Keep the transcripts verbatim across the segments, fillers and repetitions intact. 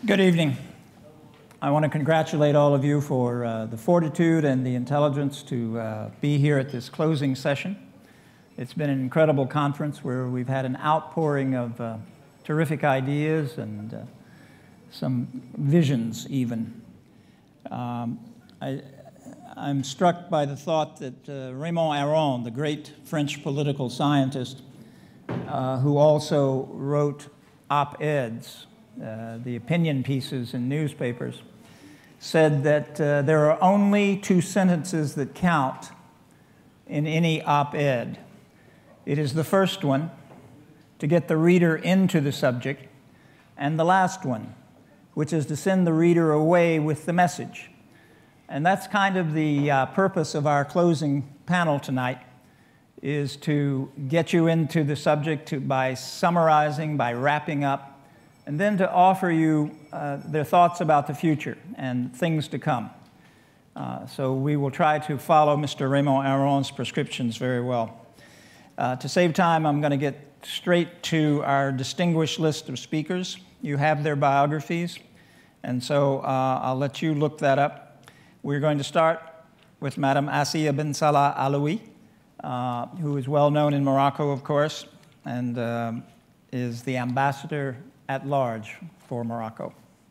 Good evening. I want to congratulate all of you for uh, the fortitude and the intelligence to uh, be here at this closing session. It's been an incredible conference where we've had an outpouring of uh, terrific ideas and uh, some visions even. Um, I, I'm struck by the thought that uh, Raymond Aron, the great French political scientist, uh, who also wrote op-eds, uh, the opinion pieces in newspapers, said that uh, there are only two sentences that count in any op-ed. It is the first one, to get the reader into the subject, and the last one, which is to send the reader away with the message. And that's kind of the uh, purpose of our closing panel tonight, is to get you into the subject to, by summarizing, by wrapping up, and then to offer you uh, their thoughts about the future and things to come. Uh, so we will try to follow Mister Raymond Aron's prescriptions very well. Uh, to save time, I'm going to get straight to our distinguished list of speakers. You have their biographies, and so uh, I'll let you look that up. We're going to start with Madame Assia Bensalah Alaoui, uh, who is well known in Morocco, of course, and uh, is the ambassador at large for Morocco.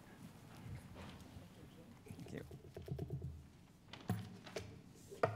Thank you.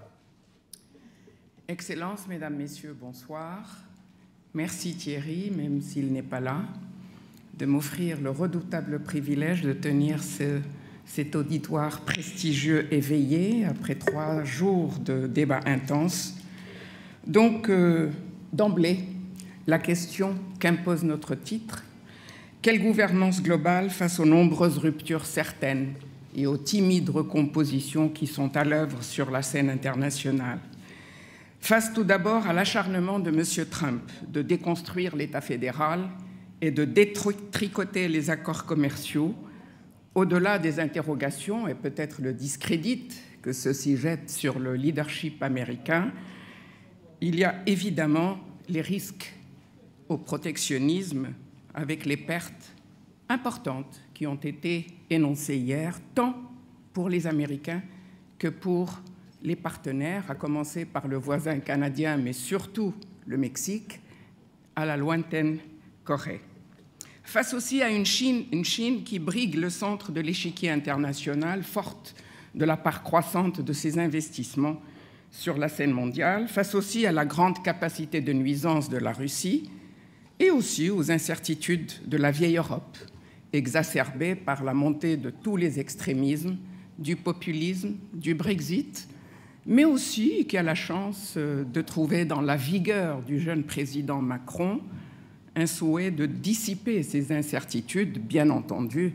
Excellences, Mesdames, Messieurs, bonsoir. Merci Thierry, même s'il n'est pas là, de m'offrir le redoutable privilège de tenir ce, cet auditoire prestigieux éveillé après trois jours de débats intenses. Donc, euh, d'emblée, la question qu'impose notre titre: quelle gouvernance globale face aux nombreuses ruptures certaines et aux timides recompositions qui sont à l'œuvre sur la scène internationale? Face tout d'abord à l'acharnement de M. Trump de déconstruire l'État fédéral et de détricoter les accords commerciaux, au-delà des interrogations et peut-être le discrédit que ceci jette sur le leadership américain, il y a évidemment les risques au protectionnisme, avec les pertes importantes qui ont été énoncées hier, tant pour les Américains que pour les partenaires, à commencer par le voisin canadien, mais surtout le Mexique, à la lointaine Corée. Face aussi à une Chine, une Chine qui brigue le centre de l'échiquier international, forte de la part croissante de ses investissements sur la scène mondiale, face aussi à la grande capacité de nuisance de la Russie, et aussi aux incertitudes de la vieille Europe, exacerbées par la montée de tous les extrémismes, du populisme, du Brexit, mais aussi qui a la chance de trouver dans la vigueur du jeune président Makram un souhait de dissiper ces incertitudes, bien entendu,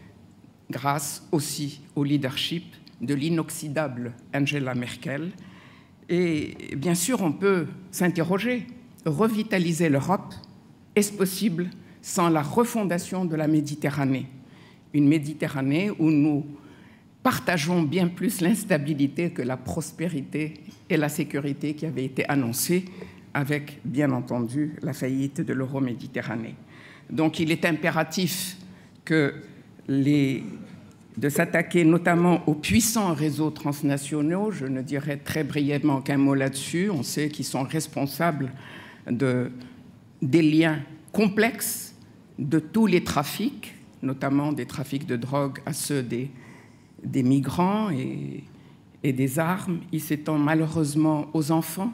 grâce aussi au leadership de l'inoxydable Angela Merkel. Et bien sûr, on peut s'interroger, revitaliser l'Europe, est-ce possible sans la refondation de la Méditerranée? Une Méditerranée où nous partageons bien plus l'instabilité que la prospérité et la sécurité qui avaient été annoncées avec, bien entendu, la faillite de l'Euro-Méditerranée. Donc il est impératif que les, de s'attaquer notamment aux puissants réseaux transnationaux. Je ne dirai très brièvement qu'un mot là-dessus. On sait qu'ils sont responsables de des liens complexes de tous les trafics, notamment des trafics de drogue à ceux des, des migrants et, et des armes. Ils s'étendent malheureusement aux enfants,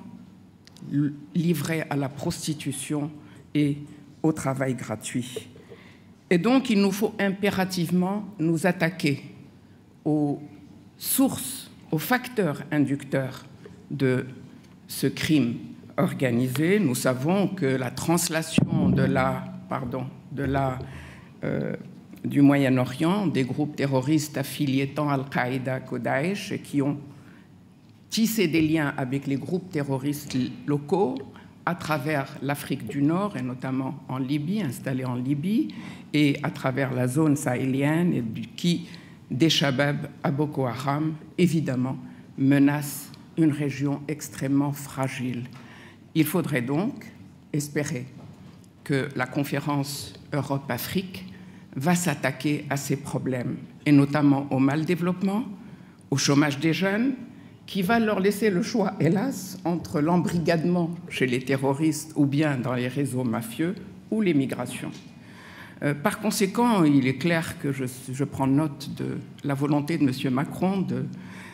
livrés à la prostitution et au travail gratuit. Et donc, il nous faut impérativement nous attaquer aux sources, aux facteurs inducteurs de ce crime organisé. Nous savons que la translation de la, pardon, de la, euh, du Moyen-Orient, des groupes terroristes affiliés tant à Al-Qaïda qu'au Daesh et qui ont tissé des liens avec les groupes terroristes locaux à travers l'Afrique du Nord et notamment en Libye, installés en Libye, et à travers la zone sahélienne, et qui, des Shabab à Boko Haram, évidemment, menacent une région extrêmement fragile. Il faudrait donc espérer que la conférence Europe-Afrique va s'attaquer à ces problèmes, et notamment au mal-développement, au chômage des jeunes, qui va leur laisser le choix, hélas, entre l'embrigadement chez les terroristes ou bien dans les réseaux mafieux ou l'émigration. Euh, par conséquent, il est clair que je, je prends note de la volonté de M. Macron de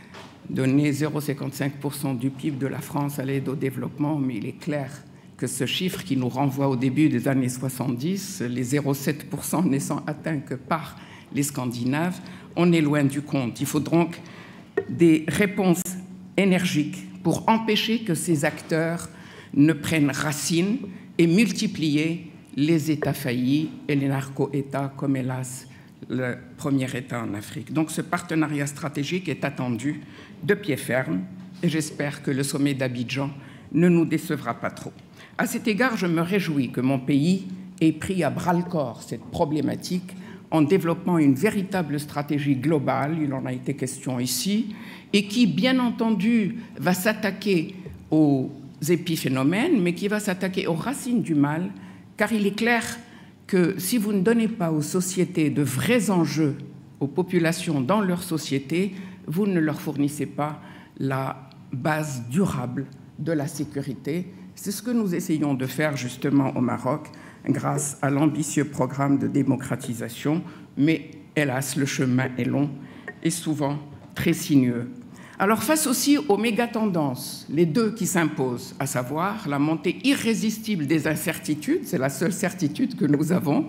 donner zéro virgule cinquante-cinq pour cent du P I B de la France à l'aide au développement, mais il est clair que ce chiffre qui nous renvoie au début des années soixante-dix, les zéro virgule sept pour cent n'étant atteints que par les Scandinaves, on est loin du compte. Il faut donc des réponses énergiques pour empêcher que ces acteurs ne prennent racine et multiplier les États faillis et les narco-États, comme hélas le premier État en Afrique. Donc ce partenariat stratégique est attendu de pied ferme et j'espère que le sommet d'Abidjan ne nous décevra pas trop. À cet égard, je me réjouis que mon pays ait pris à bras-le-corps cette problématique en développant une véritable stratégie globale, il en a été question ici, et qui, bien entendu, va s'attaquer aux épiphénomènes, mais qui va s'attaquer aux racines du mal, car il est clair que si vous ne donnez pas aux sociétés de vrais enjeux, aux populations dans leur société, vous ne leur fournissez pas la base durable de la sécurité. C'est ce que nous essayons de faire justement au Maroc grâce à l'ambitieux programme de démocratisation, mais hélas, le chemin est long et souvent très sinueux. Alors face aussi aux méga-tendances, les deux qui s'imposent, à savoir la montée irrésistible des incertitudes, c'est la seule certitude que nous avons,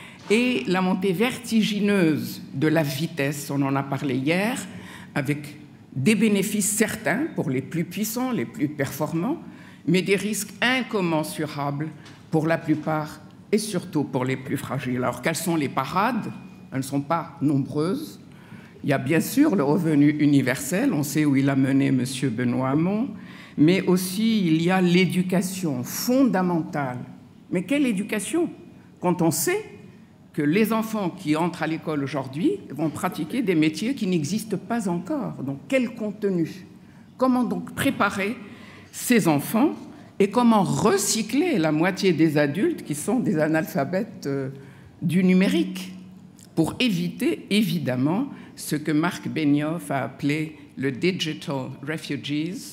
et la montée vertigineuse de la vitesse, on en a parlé hier, avec des bénéfices certains pour les plus puissants, les plus performants, mais des risques incommensurables pour la plupart et surtout pour les plus fragiles. Alors, quelles sont les parades? Elles ne sont pas nombreuses. Il y a bien sûr le revenu universel, on sait où il a mené M. Benoît Hamon, mais aussi il y a l'éducation fondamentale. Mais quelle éducation? Quand on sait que les enfants qui entrent à l'école aujourd'hui vont pratiquer des métiers qui n'existent pas encore. Donc, quel contenu? Comment donc préparer ces enfants et comment recycler la moitié des adultes qui sont des analphabètes euh, du numérique pour éviter, évidemment, ce que Marc Benioff a appelé le « digital refugees »,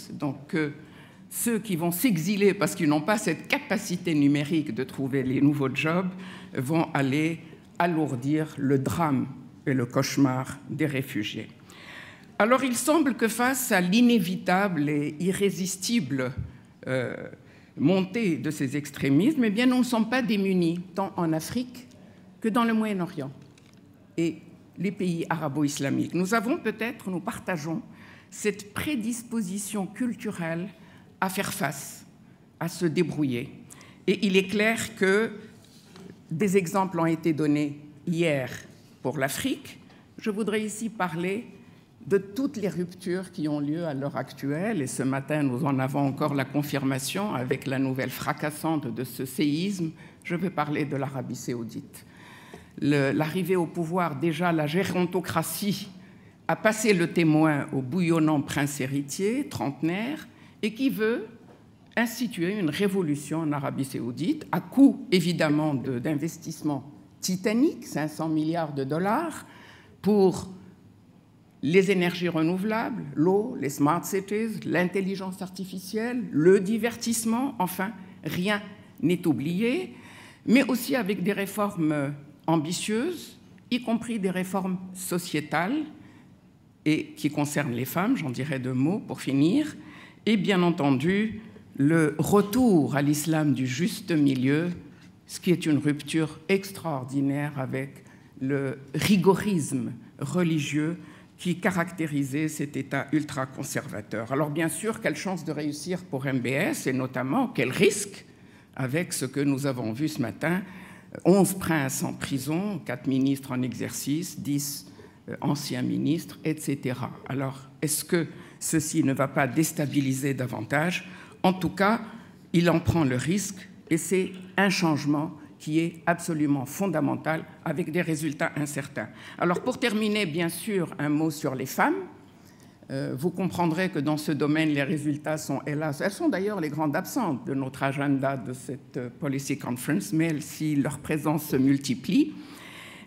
donc euh, ceux qui vont s'exiler parce qu'ils n'ont pas cette capacité numérique de trouver les nouveaux jobs vont aller alourdir le drame et le cauchemar des réfugiés. Alors il semble que face à l'inévitable et irrésistible euh, montée de ces extrémismes, eh bien, nous ne sommes pas démunis, tant en Afrique que dans le Moyen-Orient et les pays arabo-islamiques. Nous avons peut-être, nous partageons cette prédisposition culturelle à faire face, à se débrouiller. Et il est clair que des exemples ont été donnés hier pour l'Afrique. Je voudrais ici parler de toutes les ruptures qui ont lieu à l'heure actuelle. Et ce matin, nous en avons encore la confirmation avec la nouvelle fracassante de ce séisme. Je veux parler de l'Arabie saoudite. L'arrivée au pouvoir, déjà la gérontocratie a passé le témoin au bouillonnant prince héritier, trentenaire, et qui veut instituer une révolution en Arabie saoudite, à coût évidemment d'investissements titaniques, cinq cents milliards de dollars, pour les énergies renouvelables, l'eau, les smart cities, l'intelligence artificielle, le divertissement, enfin, rien n'est oublié, mais aussi avec des réformes ambitieuses, y compris des réformes sociétales, et qui concernent les femmes, j'en dirai deux mots pour finir, et bien entendu, le retour à l'islam du juste milieu, ce qui est une rupture extraordinaire avec le rigorisme religieux qui caractérisait cet État ultra-conservateur. Alors bien sûr, quelle chance de réussir pour M B S et notamment quel risque avec ce que nous avons vu ce matin, onze princes en prison, quatre ministres en exercice, dix anciens ministres, et cetera. Alors, est-ce que ceci ne va pas déstabiliser davantage? En tout cas, il en prend le risque et c'est un changement qui est absolument fondamental avec des résultats incertains. Alors pour terminer, bien sûr, un mot sur les femmes. Euh, vous comprendrez que dans ce domaine, les résultats sont, hélas, elles sont d'ailleurs les grandes absentes de notre agenda de cette Policy Conference, mais si leur présence se multiplie.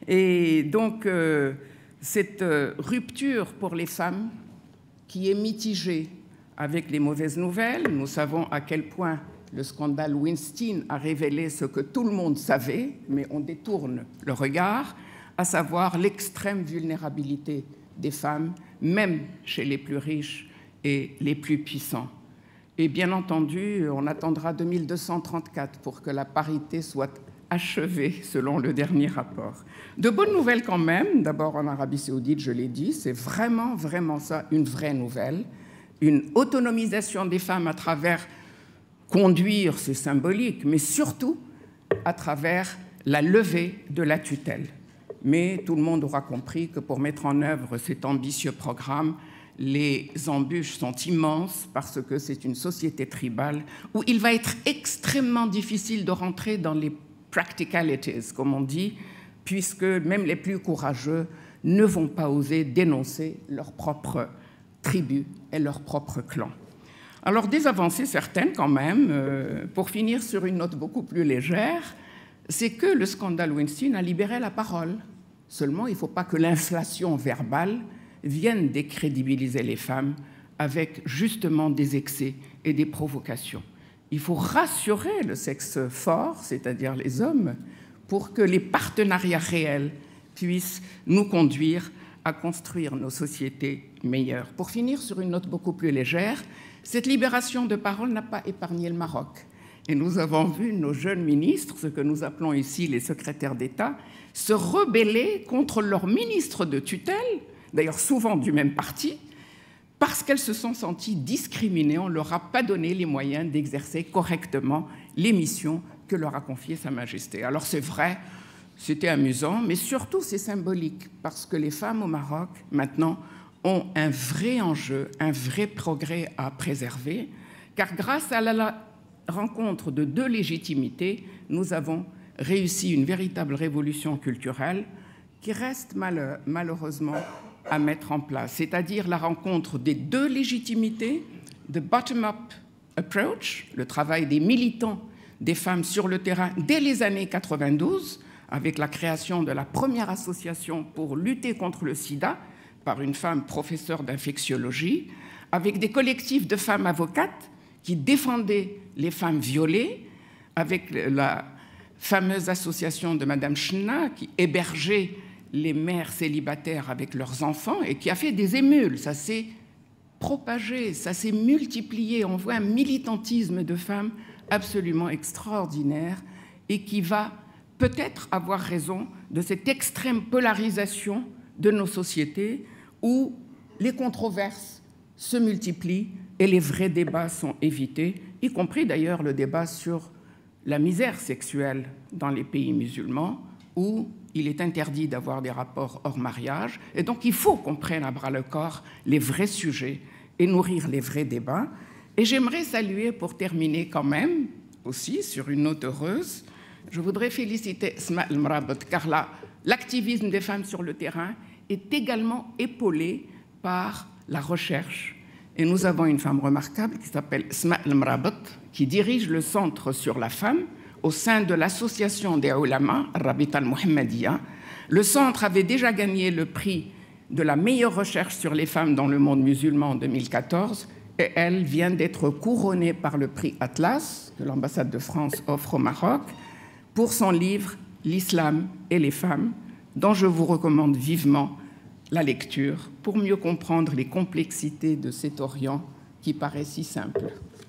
Et donc, euh, cette euh, rupture pour les femmes qui est mitigée avec les mauvaises nouvelles, nous savons à quel point le scandale Weinstein a révélé ce que tout le monde savait, mais on détourne le regard, à savoir l'extrême vulnérabilité des femmes, même chez les plus riches et les plus puissants. Et bien entendu, on attendra deux mille deux cent trente-quatre pour que la parité soit achevée, selon le dernier rapport. De bonnes nouvelles quand même, d'abord en Arabie Saoudite, je l'ai dit, c'est vraiment, vraiment ça, une vraie nouvelle. Une autonomisation des femmes à travers conduire, c'est symbolique, mais surtout à travers la levée de la tutelle. Mais tout le monde aura compris que pour mettre en œuvre cet ambitieux programme, les embûches sont immenses parce que c'est une société tribale où il va être extrêmement difficile de rentrer dans les practicalities, comme on dit, puisque même les plus courageux ne vont pas oser dénoncer leur propre tribu et leur propre clan. Alors, des avancées certaines quand même, euh, pour finir sur une note beaucoup plus légère, c'est que le scandale Weinstein a libéré la parole. Seulement, il ne faut pas que l'inflation verbale vienne décrédibiliser les femmes avec justement des excès et des provocations. Il faut rassurer le sexe fort, c'est-à-dire les hommes, pour que les partenariats réels puissent nous conduire à construire nos sociétés meilleures. Pour finir sur une note beaucoup plus légère, cette libération de parole n'a pas épargné le Maroc. Et nous avons vu nos jeunes ministres, ce que nous appelons ici les secrétaires d'État, se rebeller contre leurs ministres de tutelle, d'ailleurs souvent du même parti, parce qu'elles se sont senties discriminées. On ne leur a pas donné les moyens d'exercer correctement les missions que leur a confiées Sa Majesté. Alors c'est vrai, c'était amusant, mais surtout c'est symbolique, parce que les femmes au Maroc, maintenant, ont un vrai enjeu, un vrai progrès à préserver, car grâce à la rencontre de deux légitimités, nous avons réussi une véritable révolution culturelle qui reste mal, malheureusement à mettre en place, c'est-à-dire la rencontre des deux légitimités, de bottom-up approach, le travail des militants, des femmes sur le terrain dès les années quatre-vingt-douze, avec la création de la première association pour lutter contre le sida par une femme professeure d'infectiologie, avec des collectifs de femmes avocates qui défendaient les femmes violées, avec la fameuse association de Madame Chna qui hébergeait les mères célibataires avec leurs enfants et qui a fait des émules. Ça s'est propagé, ça s'est multiplié. On voit un militantisme de femmes absolument extraordinaire et qui va peut-être avoir raison de cette extrême polarisation de nos sociétés où les controverses se multiplient et les vrais débats sont évités, y compris d'ailleurs le débat sur la misère sexuelle dans les pays musulmans où il est interdit d'avoir des rapports hors mariage. Et donc, il faut qu'on prenne à bras-le-corps les vrais sujets et nourrir les vrais débats. Et j'aimerais saluer, pour terminer quand même, aussi sur une note heureuse, je voudrais féliciter Sma el-Mrabet, car l'activisme des femmes sur le terrain est également épaulé par la recherche. Et nous avons une femme remarquable qui s'appelle Sma el-Mrabet, qui dirige le Centre sur la femme au sein de l'association des Ulama, Rabita al-Muhammadiyya. Le centre avait déjà gagné le prix de la meilleure recherche sur les femmes dans le monde musulman en deux mille quatorze, et elle vient d'être couronnée par le prix Atlas, que l'ambassade de France offre au Maroc, pour son livre « L'islam et les femmes », dont je vous recommande vivement la lecture pour mieux comprendre les complexités de cet Orient qui paraît si simple.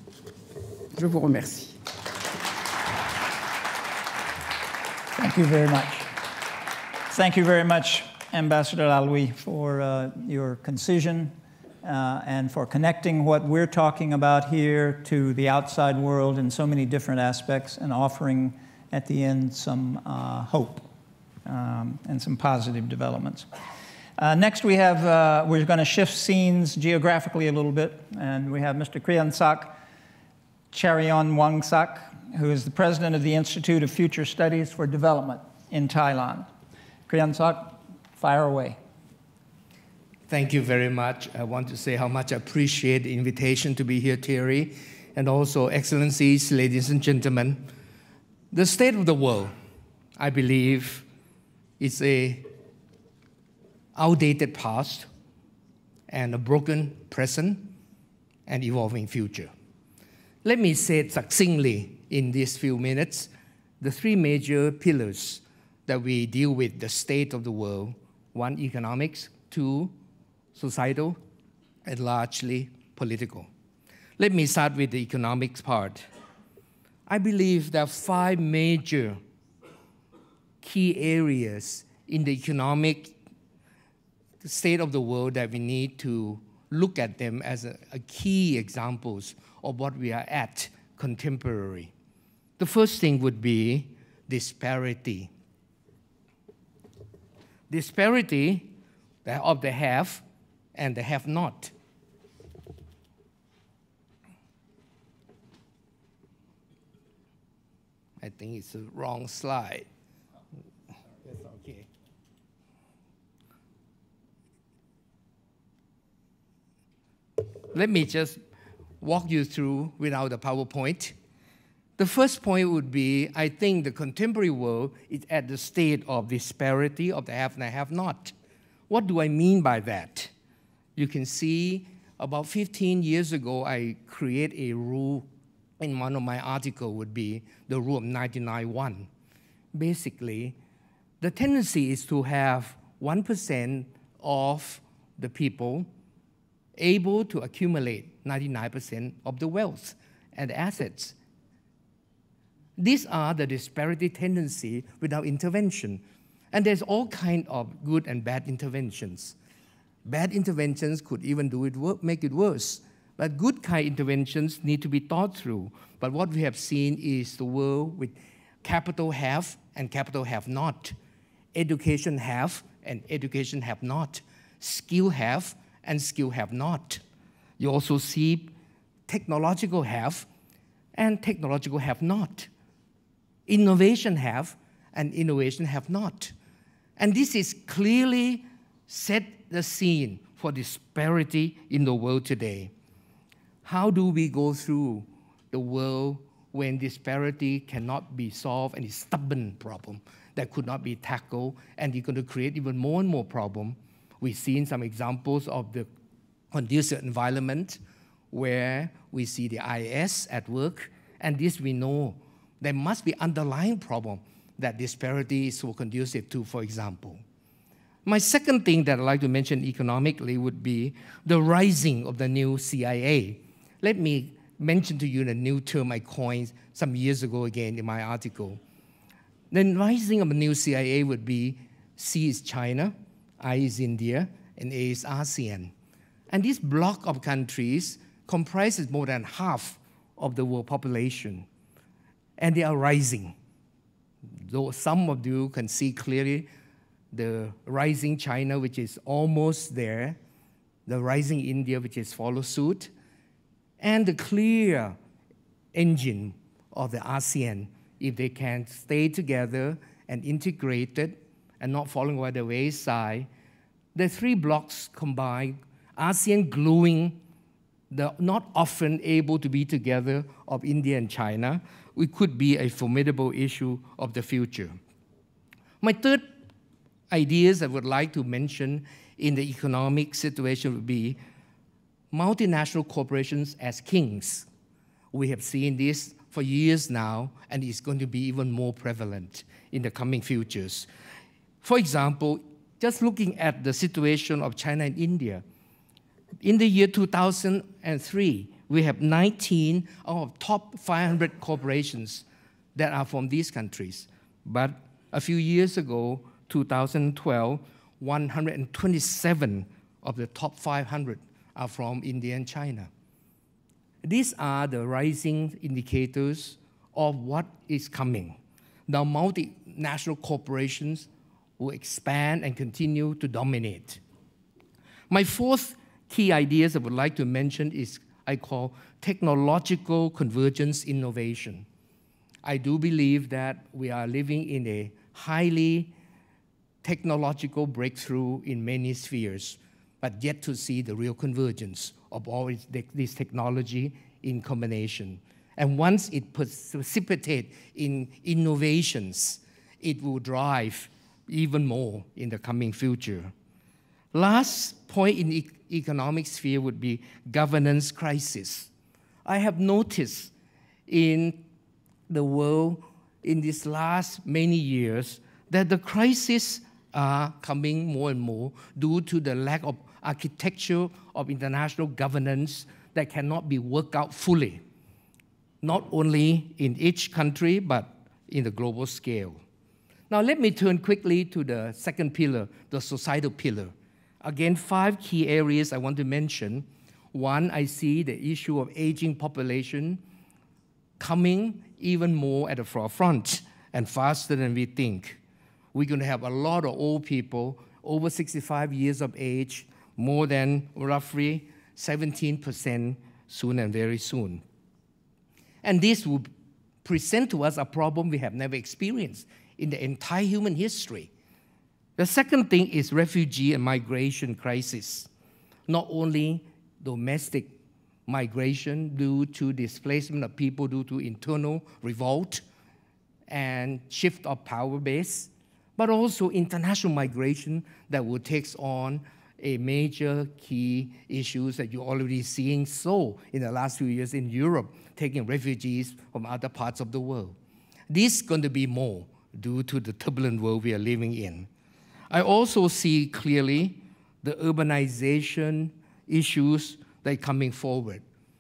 Je vous remercie. Thank you very much. Thank you very much, Ambassador Alaoui, for uh, your concision uh, and for connecting what we're talking about here to the outside world in so many different aspects and offering at the end some uh, hope um, and some positive developments. Uh, next we have, uh, we're going to shift scenes geographically a little bit, and we have Mister Kriengsak, Chareonwongsak, who is the president of the Institute of Future Studies for Development in Thailand. Kriengsak, fire away. Thank you very much. I want to say how much I appreciate the invitation to be here, Thierry, and also excellencies, ladies and gentlemen. The state of the world, I believe, It's a outdated past and a broken present and evolving future. Let me say it succinctly in these few minutes, the three major pillars that we deal with the state of the world. One, economics. Two, societal, and largely political. Let me start with the economics part. I believe there are five major key areas in the economic state of the world that we need to look at them as a, a key examples of what we are at contemporary. The first thing would be disparity. Disparity of the have and the have not. I think it's the wrong slide. That's okay. Let me just walk you through without the PowerPoint. The first point would be, I think the contemporary world is at the state of disparity of the have and the have not. What do I mean by that? You can see about fifteen years ago, I created a rule in one of my articles would be the rule of ninety-nine one. Basically, the tendency is to have one percent of the people able to accumulate ninety-nine percent of the wealth and assets. These are the disparity tendency without intervention. And there's all kinds of good and bad interventions. Bad interventions could even do it, make it worse. But good kind interventions need to be thought through. But what we have seen is the world with capital have and capital have not. Education have and education have not. Skill have and skill have not. You also see technological have and technological have not. Innovation have and innovation have not. And this is clearly set the scene for disparity in the world today. How do we go through the world when disparity cannot be solved and it's a stubborn problem that could not be tackled and it's going to create even more and more problems? We've seen some examples of the conducive environment where we see the I E E J at work, and this we know there must be underlying problem that disparity is so conducive to, for example. My second thing that I'd like to mention economically would be the rising of the new C I A. Let me mention to you the new term I coined some years ago again in my article. The rising of the new C I A would be C is China, I is India, and A is ASEAN. And this block of countries comprises more than half of the world population. And they are rising. Though some of you can see clearly the rising China, which is almost there, the rising India, which is follow suit, and the clear engine of the ASEAN, if they can stay together and integrated and not falling by the wayside. The three blocks combined, ASEAN gluing the not often able to be together of India and China, it could be a formidable issue of the future. My third ideas I would like to mention in the economic situation would be multinational corporations as kings. We have seen this for years now, and it's going to be even more prevalent in the coming futures. For example, just looking at the situation of China and India, in the year two thousand three, we have nineteen of top five hundred corporations that are from these countries. But a few years ago, two thousand twelve, one hundred twenty-seven of the top five hundred are from India and China. These are the rising indicators of what is coming. Now, multinational corporations will expand and continue to dominate. My fourth key ideas I would like to mention is I call technological convergence innovation. I do believe that we are living in a highly technological breakthrough in many spheres, but yet to see the real convergence of all this technology in combination. And once it precipitates in innovations, it will drive even more in the coming future. Last point in e economic sphere would be governance crisis. I have noticed in the world in these last many years that the crises are coming more and more due to the lack of architecture of international governance that cannot be worked out fully, not only in each country, but in the global scale. Now let me turn quickly to the second pillar, the societal pillar. Again, five key areas I want to mention. One, I see the issue of aging population coming even more at the forefront and faster than we think. We're going to have a lot of old people over sixty-five years of age, more than roughly seventeen percent soon and very soon. And this will present to us a problem we have never experienced in the entire human history. The second thing is refugee and migration crisis. Not only domestic migration due to displacement of people due to internal revolt and shift of power base, but also international migration that will take on a major key issues that you're already seeing so in the last few years in Europe, taking refugees from other parts of the world. This is going to be more due to the turbulent world we are living in. I also see clearly the urbanization issues that are coming forward.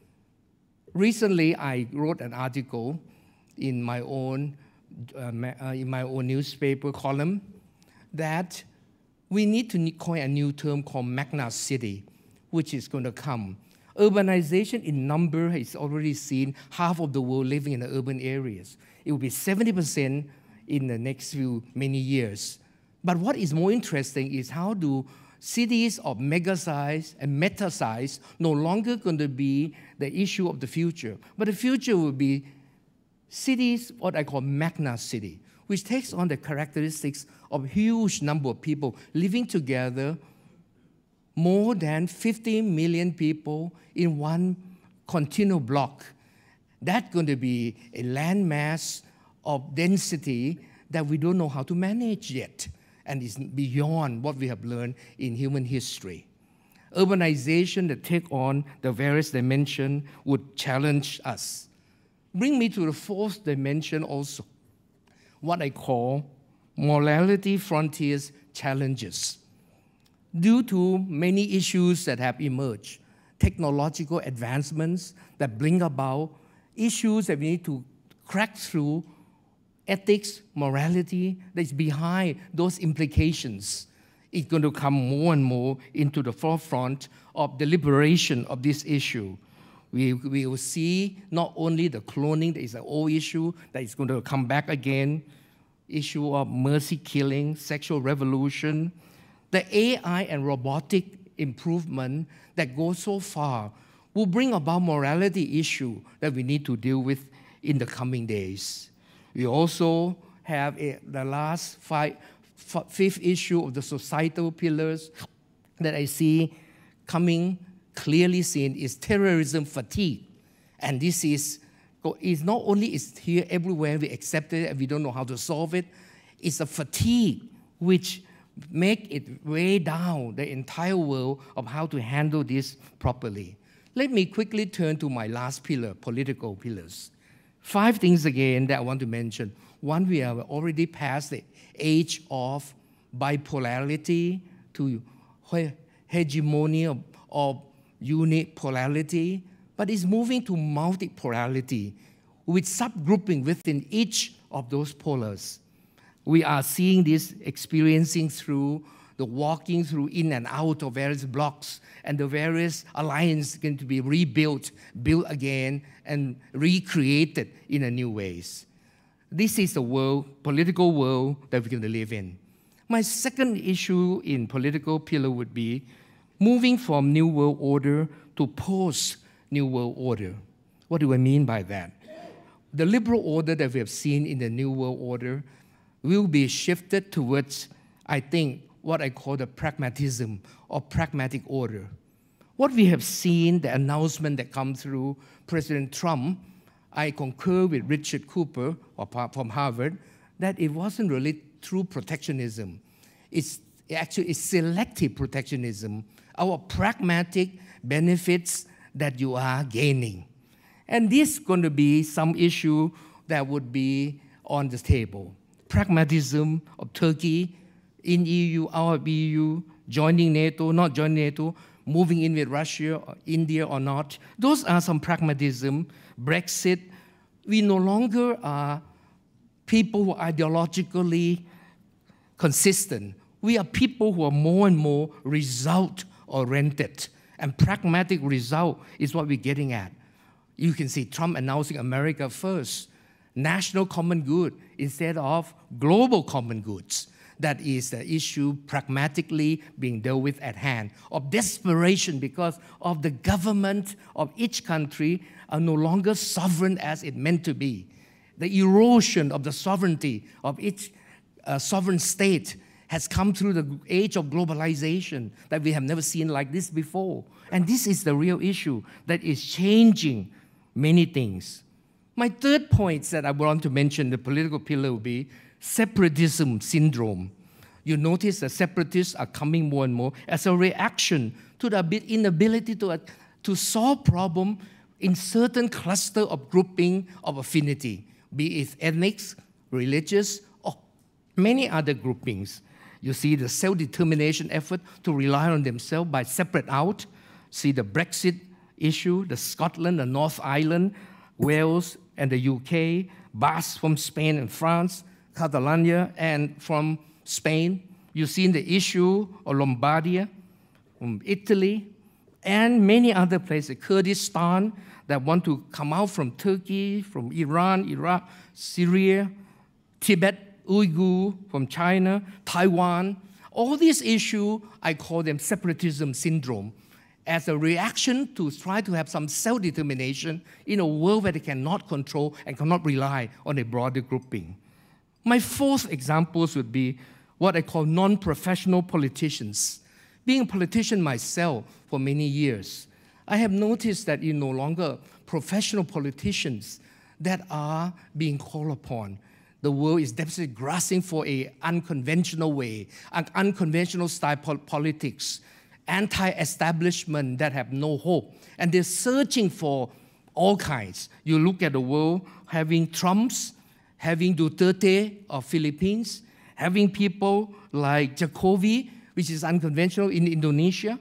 Recently, I wrote an article in my own, uh, uh, in my own newspaper column that we need to coin a new term called Magna City, which is going to come. Urbanization in number is already seen half of the world living in the urban areas. It will be seventy percent in the next few many years. But what is more interesting is how do cities of mega size and meta size no longer going to be the issue of the future, but the future will be cities, what I call magna city, which takes on the characteristics of a huge number of people living together, more than fifty million people in one continual block. That's going to be a landmass of density that we don't know how to manage yet, and is beyond what we have learned in human history. Urbanization that take on the various dimensions would challenge us. Bring me to the fourth dimension also, what I call morality frontiers challenges. Due to many issues that have emerged, technological advancements that bring about issues that we need to crack through, ethics, morality that is behind those implications is going to come more and more into the forefront of the liberation of this issue. We, we will see not only the cloning that is an old issue that is going to come back again, issue of mercy killing, sexual revolution, the A I and robotic improvement that goes so far will bring about morality issue that we need to deal with in the coming days. We also have a, the last five, fifth issue of the societal pillars that I see coming clearly seen is terrorism fatigue. And this is, is not only is here everywhere, we accept it and we don't know how to solve it, it's a fatigue which make it weigh down the entire world of how to handle this properly. Let me quickly turn to my last pillar, political pillars. Five things again that I want to mention. One, we are already past the age of bipolarity to hegemony of, of unipolarity, but it's moving to multipolarity with subgrouping within each of those polars. We are seeing this experiencing through the walking through in and out of various blocks, and the various alliances going to be rebuilt, built again, and recreated in a new ways. This is the world, political world that we're going to live in. My second issue in political pillar would be moving from New World Order to post-New World Order. What do I mean by that? The liberal order that we have seen in the New World Order will be shifted towards, I think, what I call the pragmatism or pragmatic order. What we have seen, the announcement that comes through President Trump, I concur with Richard Cooper from Harvard, that it wasn't really true protectionism. It's actually it's selective protectionism, our pragmatic benefits that you are gaining. And this is going to be some issue that would be on the table. Pragmatism of Turkey in E U, out of E U, joining NATO, not joining NATO, moving in with Russia, or India or not. Those are some pragmatism. Brexit, we no longer are people who are ideologically consistent. We are people who are more and more result-oriented. And pragmatic result is what we're getting at. You can see Trump announcing America first, national common good instead of global common goods. That is the issue pragmatically being dealt with at hand, of desperation because of the government of each country are no longer sovereign as it meant to be. The erosion of the sovereignty of each uh, sovereign state has come through the age of globalization that we have never seen like this before. And this is the real issue that is changing many things. My third point that I want to mention, the political pillar, will be separatism syndrome. You notice that separatists are coming more and more as a reaction to the inability to, uh, to solve problems in certain cluster of grouping of affinity, be it ethnic, religious, or many other groupings. You see the self-determination effort to rely on themselves by separate out. See the Brexit issue, the Scotland, the North Ireland, Wales, and the U K, Basque from Spain and France, Catalonia, and from Spain. You've seen the issue of Lombardia, from Italy, and many other places, Kurdistan, that want to come out from Turkey, from Iran, Iraq, Syria, Tibet, Uyghur, from China, Taiwan. All these issues, I call them separatism syndrome, as a reaction to try to have some self-determination in a world where they cannot control and cannot rely on a broader grouping. My fourth examples would be what I call non-professional politicians. Being a politician myself for many years, I have noticed that it's no longer professional politicians that are being called upon. The world is desperately grasping for an unconventional way, an unconventional style of politics, anti-establishment that have no hope. And they're searching for all kinds. You look at the world having Trumps, having Duterte of Philippines, having people like Jokowi, which is unconventional in Indonesia,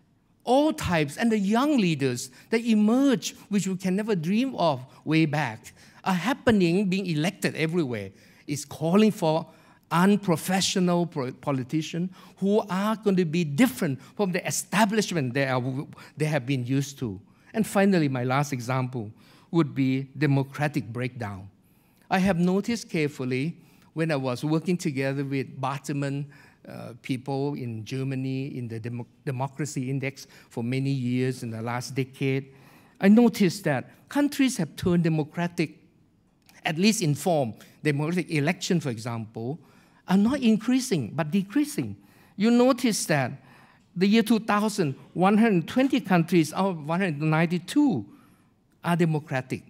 all types, and the young leaders that emerge, which we can never dream of way back, are happening, being elected everywhere, is calling for unprofessional politicians who are going to be different from the establishment they, are, they have been used to. And finally, my last example would be democratic breakdown. I have noticed carefully when I was working together with Barteman uh, people in Germany in the Demo Democracy Index for many years in the last decade, I noticed that countries have turned democratic, at least in form. Democratic election, for example, are not increasing, but decreasing. You notice that the year two thousand, one hundred twenty countries out of one hundred ninety-two are democratic.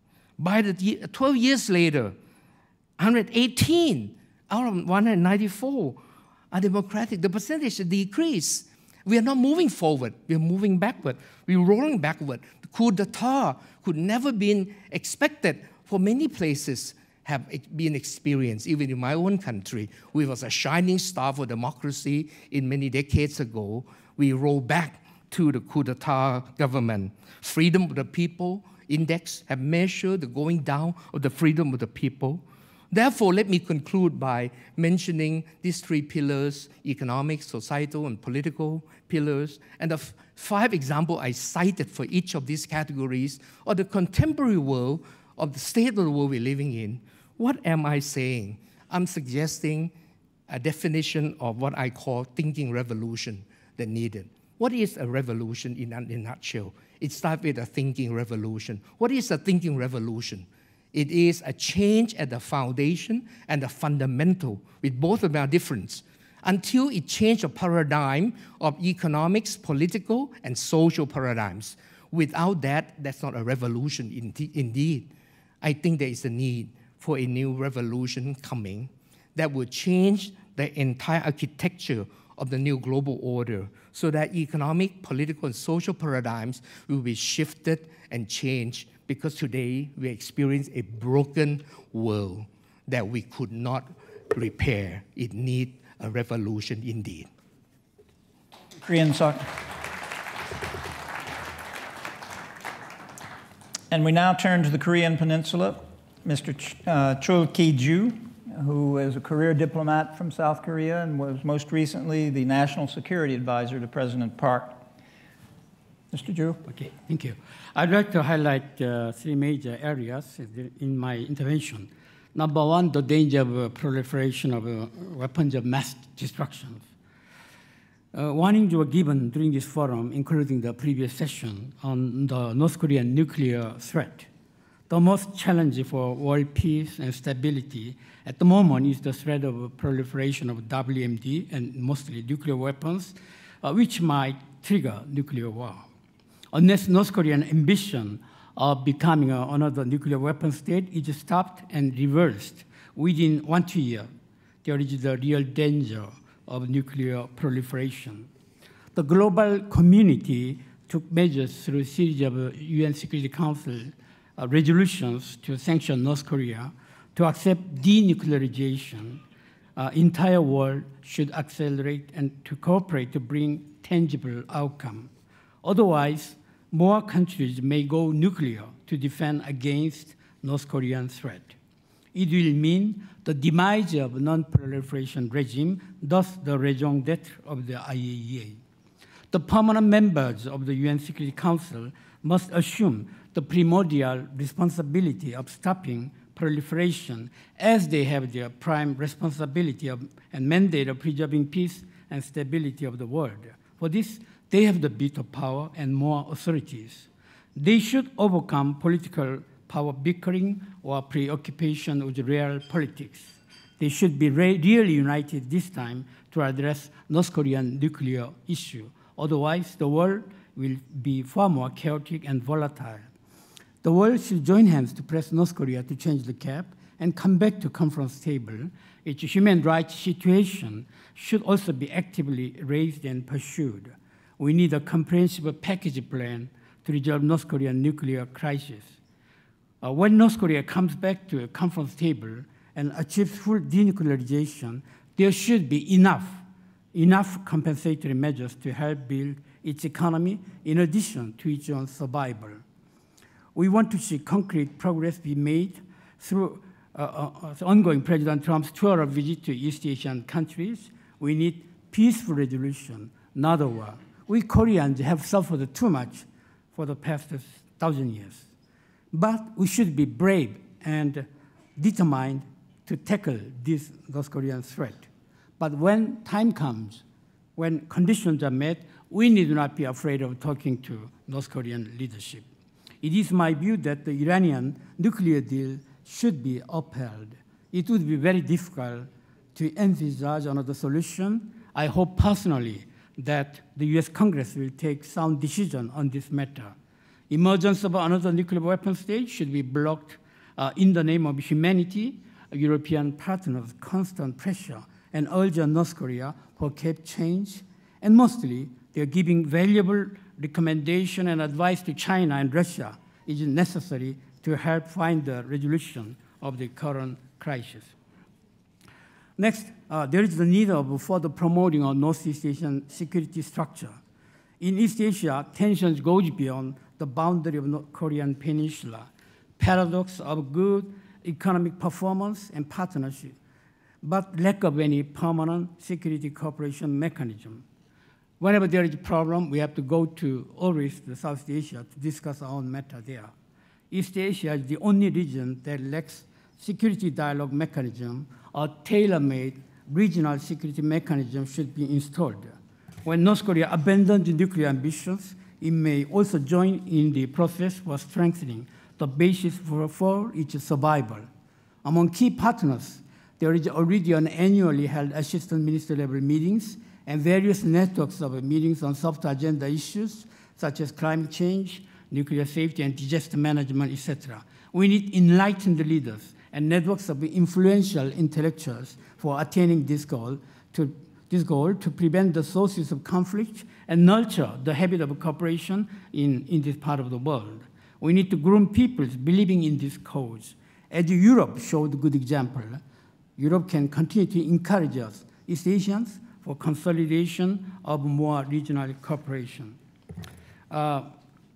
By the year, twelve years later, one hundred eighteen out of one hundred ninety-four are democratic. The percentage decreased. We are not moving forward. We are moving backward. We are rolling backward. The coup d'etat could never been expected for many places have been experienced, even in my own country. We was a shining star for democracy in many decades ago. We roll back to the coup d'etat government. Freedom of the people index have measured the going down of the freedom of the people. Therefore, let me conclude by mentioning these three pillars: economic, societal, and political pillars. And the f five examples I cited for each of these categories are the contemporary world of the state of the world we're living in. What am I saying? I'm suggesting a definition of what I call thinking revolution that needed. What is a revolution in a, in a nutshell? It starts with a thinking revolution. What is a thinking revolution? It is a change at the foundation and the fundamental, with both of them are different, until it changes the paradigm of economics, political, and social paradigms. Without that, that's not a revolution indeed. I think there is a need for a new revolution coming that will change the entire architecture of the new global order so that economic, political, and social paradigms will be shifted and changed, because today we experience a broken world that we could not repair. It needs a revolution indeed. Kriengsak. And we now turn to the Korean Peninsula. Mister Ch uh, Chul Ki-ju, who is a career diplomat from South Korea and was most recently the National Security Advisor to President Park. Mister Ju. Okay, thank you. I'd like to highlight uh, three major areas in my intervention. Number one, the danger of uh, proliferation of uh, weapons of mass destruction. Uh, warnings were given during this forum, including the previous session, on the North Korean nuclear threat. The most challenging for world peace and stability at the moment is the threat of proliferation of W M D and mostly nuclear weapons, uh, which might trigger nuclear war. Unless North Korean ambition of becoming a, another nuclear weapon state is stopped and reversed within one, two years, there is the real danger of nuclear proliferation. The global community took measures through a series of U N Security Council uh, resolutions to sanction North Korea to accept denuclearization. Uh, entire world should accelerate and to cooperate to bring tangible outcome. Otherwise, more countries may go nuclear to defend against North Korean threat. It will mean the demise of non-proliferation regime, thus the raison d'etre of the I E E A. The permanent members of the U N Security Council must assume the primordial responsibility of stopping proliferation, as they have their prime responsibility of, and mandate of preserving peace and stability of the world. For this, they have the veto power and more authorities. They should overcome political power bickering or preoccupation with real politics. They should be re really united this time to address North Korean nuclear issue. Otherwise, the world will be far more chaotic and volatile. The world should join hands to press North Korea to change the cap and come back to conference table. Its human rights situation should also be actively raised and pursued. We need a comprehensive package plan to resolve North Korean nuclear crisis. Uh, when North Korea comes back to a conference table and achieves full denuclearization, there should be enough, enough compensatory measures to help build its economy in addition to its own survival. We want to see concrete progress be made through uh, uh, the ongoing President Trump's tour of visit to East Asian countries. We need peaceful resolution, not a war. We Koreans have suffered too much for the past thousand years. But we should be brave and determined to tackle this North Korean threat. But when time comes, when conditions are met, we need not be afraid of talking to North Korean leadership. It is my view that the Iranian nuclear deal should be upheld. It would be very difficult to envisage another solution. I hope personally that the U S Congress will take sound decision on this matter. Emergence of another nuclear weapon state should be blocked uh, in the name of humanity. European partners' constant pressure and urge on North Korea for cap change, and mostly they're giving valuable recommendation and advice to China and Russia is necessary to help find the resolution of the current crisis. Next, uh, there is the need of further promoting our Northeast Asian security structure. In East Asia, tensions go beyond the boundary of North Korean peninsula, paradox of good economic performance and partnership, but lack of any permanent security cooperation mechanism. Whenever there is a problem, we have to go to always to South Asia to discuss our own matter there. East Asia is the only region that lacks security dialogue mechanism. A tailor-made regional security mechanism should be installed. When North Korea abandons nuclear ambitions, it may also join in the process for strengthening the basis for, for its survival. Among key partners, there is already an annually held assistant minister level meetings and various networks of meetings on soft agenda issues such as climate change, nuclear safety, and disaster management, et cetera. We need enlightened leaders and networks of influential intellectuals for attaining this goal, to, this goal to prevent the sources of conflict and nurture the habit of cooperation in, in this part of the world. We need to groom people believing in this cause. As Europe showed a good example, Europe can continue to encourage us, East Asians, for consolidation of more regional cooperation. Uh,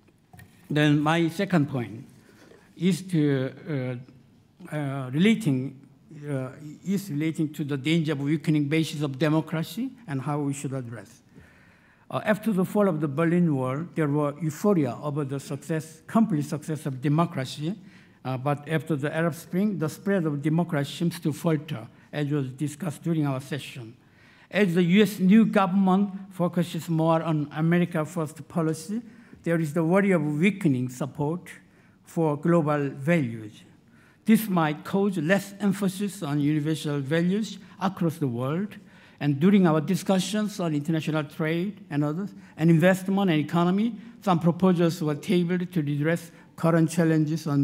then my second point is to uh, uh, relating uh, is relating to the danger of weakening basis of democracy and how we should address. Uh, after the fall of the Berlin Wall, there was euphoria over the success, complete success of democracy. Uh, but after the Arab Spring, the spread of democracy seems to falter, as was discussed during our session. As the U S new government focuses more on America First policy, there is the worry of weakening support for global values. This might cause less emphasis on universal values across the world. And during our discussions on international trade and others, and investment and economy, some proposals were tabled to address current challenges on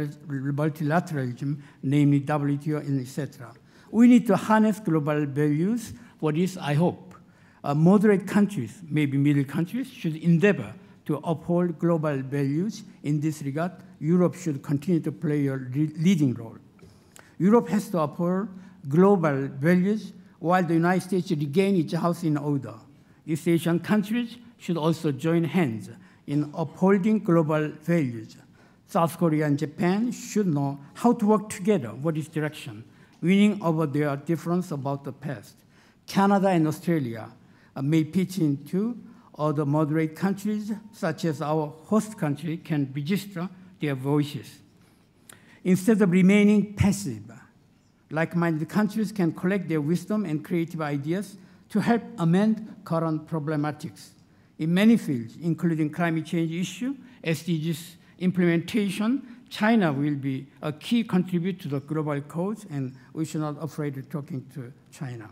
multilateralism, namely W T O, et cetera. We need to harness global values. For this, I hope uh, moderate countries, maybe middle countries, should endeavor to uphold global values. In this regard, Europe should continue to play a leading role. Europe has to uphold global values while the United States should regain its house in order. East Asian countries should also join hands in upholding global values. South Korea and Japan should know how to work together, what is direction, winning over their difference about the past. Canada and Australia uh, may pitch into other moderate countries, such as our host country, can register their voices. Instead of remaining passive, like-minded countries can collect their wisdom and creative ideas to help amend current problematics. In many fields, including climate change issue, S D Gs implementation, China will be a key contributor to the global cause, and we should not be afraid of talking to China.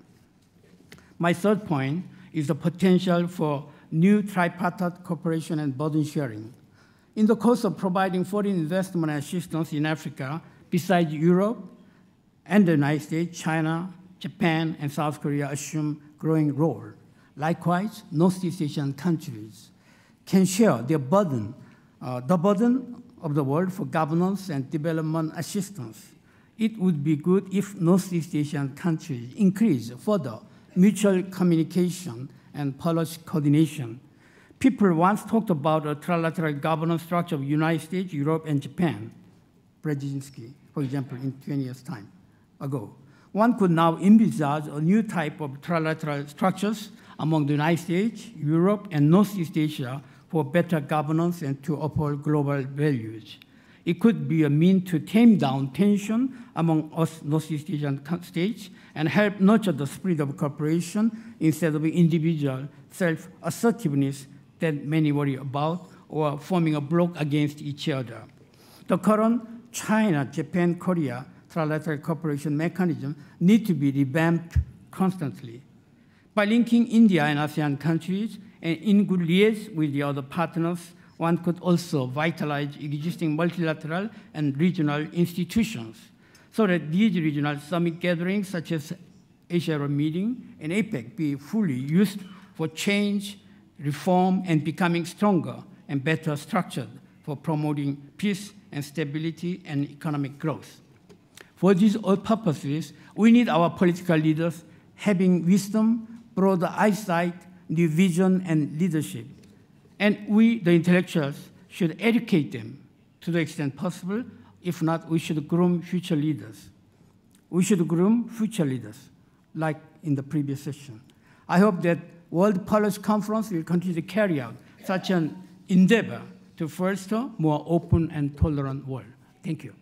My third point is the potential for new tripartite cooperation and burden sharing. In the course of providing foreign investment and assistance in Africa, besides Europe and the United States, China, Japan, and South Korea assume growing role. Likewise, Northeast Asian countries can share their burden, uh, the burden of the world for governance and development assistance. It would be good if Northeast Asian countries increase further mutual communication and policy coordination. People once talked about a trilateral governance structure of the United States, Europe, and Japan, Brzezinski, for example, in twenty years' time ago. One could now envisage a new type of trilateral structures among the United States, Europe, and Northeast Asia for better governance and to uphold global values. It could be a means to tame down tension among us Northeast Asian states and help nurture the spirit of cooperation instead of individual self-assertiveness that many worry about or forming a bloc against each other. The current China, Japan, Korea trilateral cooperation mechanism need to be revamped constantly. By linking India and ASEAN countries and in good liaison with the other partners, one could also vitalize existing multilateral and regional institutions so that these regional summit gatherings such as Asia meeting and APEC be fully used for change, reform, and becoming stronger and better structured for promoting peace and stability and economic growth. For these all purposes, we need our political leaders having wisdom, broader eyesight, new vision, and leadership. And we, the intellectuals, should educate them to the extent possible. If not, we should groom future leaders. We should groom future leaders, like in the previous session. I hope that World Policy Conference will continue to carry out such an endeavor to foster a more open and tolerant world. Thank you.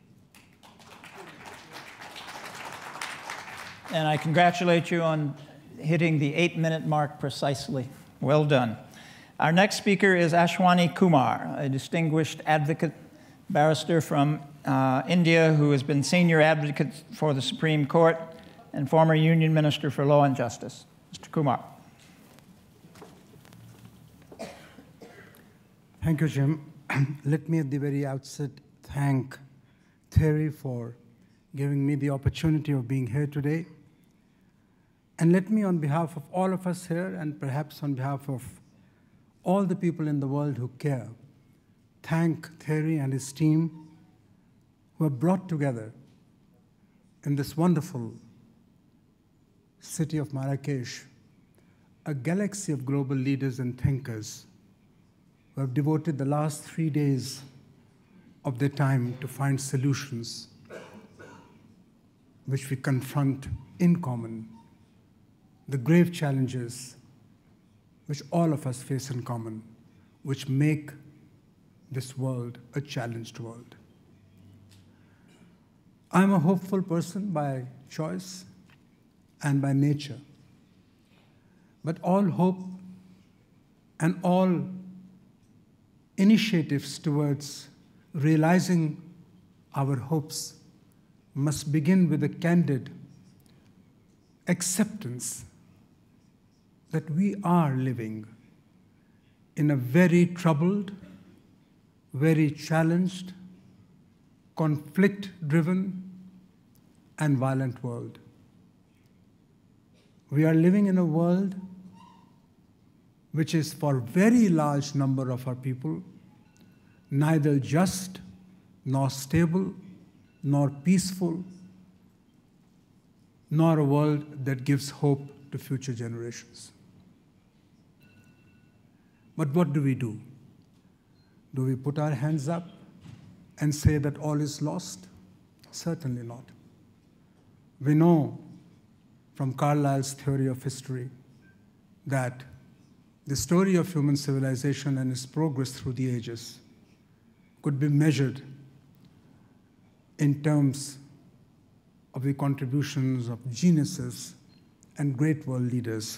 And I congratulate you on hitting the eight-minute mark precisely. Well done. Our next speaker is Ashwani Kumar, a distinguished advocate barrister from uh, India who has been senior advocate for the Supreme Court and former Union Minister for Law and Justice. Mister Kumar. Thank you, Jim. Let me at the very outset thank Thierry for giving me the opportunity of being here today. And let me, on behalf of all of us here, and perhaps on behalf of all the people in the world who care, thank Thierry and his team who have brought together in this wonderful city of Marrakesh a galaxy of global leaders and thinkers who have devoted the last three days of their time to find solutions which we confront in common, the grave challenges which all of us face in common, which make this world a challenged world. I'm a hopeful person by choice and by nature, but all hope and all initiatives towards realizing our hopes must begin with a candid acceptance that we are living in a very troubled, very challenged, conflict-driven, and violent world. We are living in a world which is, for a very large number of our people, neither just, nor stable, nor peaceful, nor a world that gives hope to future generations. But what do we do? Do we put our hands up and say that all is lost? Certainly not. We know from Carlyle's theory of history that the story of human civilization and its progress through the ages could be measured in terms of the contributions of geniuses and great world leaders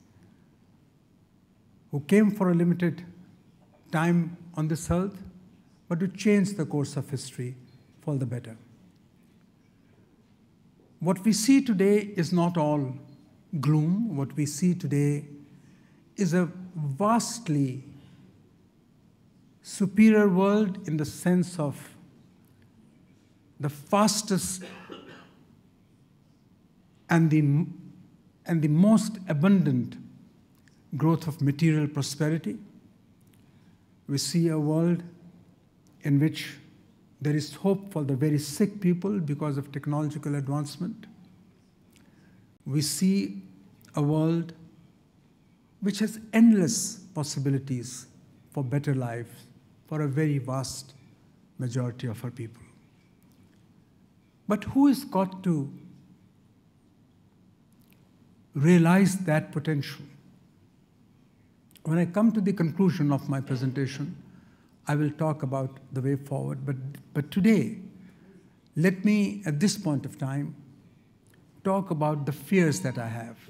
who came for a limited time on this earth, but to change the course of history for the better. What we see today is not all gloom. What we see today is a vastly superior world in the sense of the fastest and the, and the most abundant growth of material prosperity. We see a world in which there is hope for the very sick people because of technological advancement. We see a world which has endless possibilities for better life for a very vast majority of our people. But who has got to realize that potential? When I come to the conclusion of my presentation, I will talk about the way forward. But, but today, let me, at this point of time, talk about the fears that I have.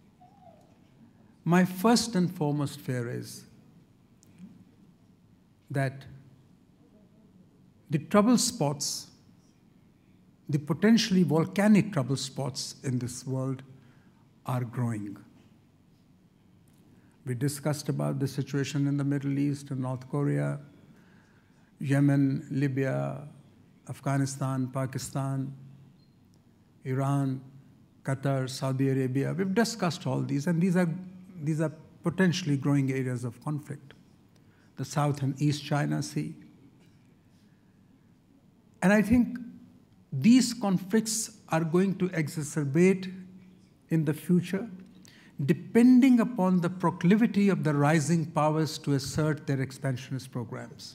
My first and foremost fear is that the trouble spots, the potentially volcanic trouble spots in this world are growing. We discussed about the situation in the Middle East and North Korea, Yemen, Libya, Afghanistan, Pakistan, Iran, Qatar, Saudi Arabia. We've discussed all these, and these are, these are potentially growing areas of conflict. The South and East China Sea. And I think these conflicts are going to exacerbate in the future, depending upon the proclivity of the rising powers to assert their expansionist programs.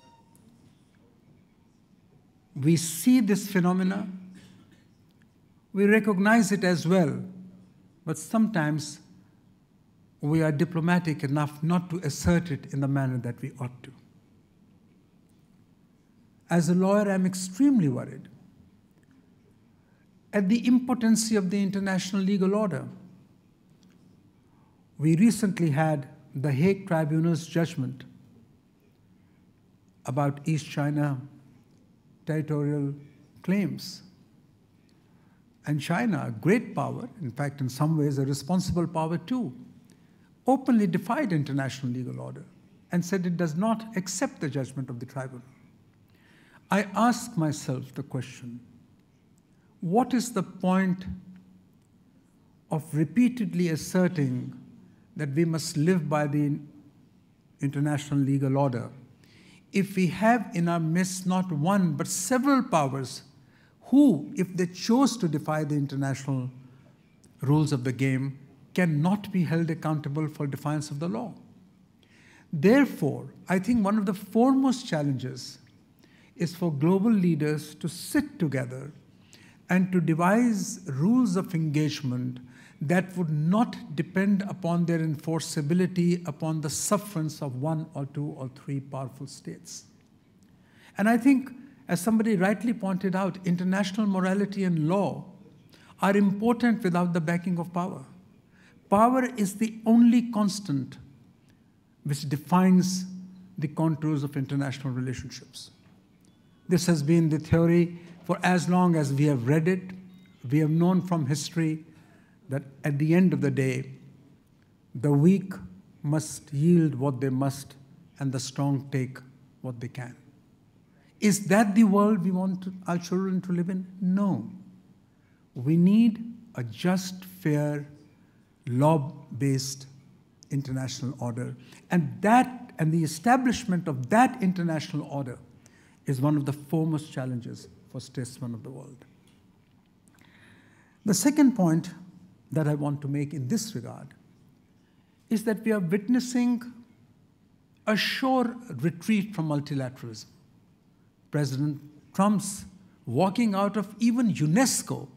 We see this phenomena, we recognize it as well, but sometimes we are diplomatic enough not to assert it in the manner that we ought to. As a lawyer, I'm extremely worried at the impotency of the international legal order. We recently had the Hague Tribunal's judgment about East China territorial claims. And China, a great power, in fact, in some ways a responsible power too, openly defied international legal order and said it does not accept the judgment of the tribunal. I ask myself the question, what is the point of repeatedly asserting that we must live by the international legal order if we have in our midst not one but several powers who, if they chose to defy the international rules of the game, cannot be held accountable for defiance of the law? Therefore, I think one of the foremost challenges is for global leaders to sit together and to devise rules of engagement that would not depend upon their enforceability upon the sufferance of one or two or three powerful states. And I think, as somebody rightly pointed out, international morality and law are important without the backing of power. Power is the only constant which defines the contours of international relationships. This has been the theory for as long as we have read it. We have known from history that at the end of the day, the weak must yield what they must and the strong take what they can. Is that the world we want to, our children to live in? No. We need a just, fair, law-based international order. And that, and the establishment of that international order is one of the foremost challenges for statesmen of the world. The second point that I want to make in this regard is that we are witnessing a sure retreat from multilateralism. President Trump's walking out of even UNESCO,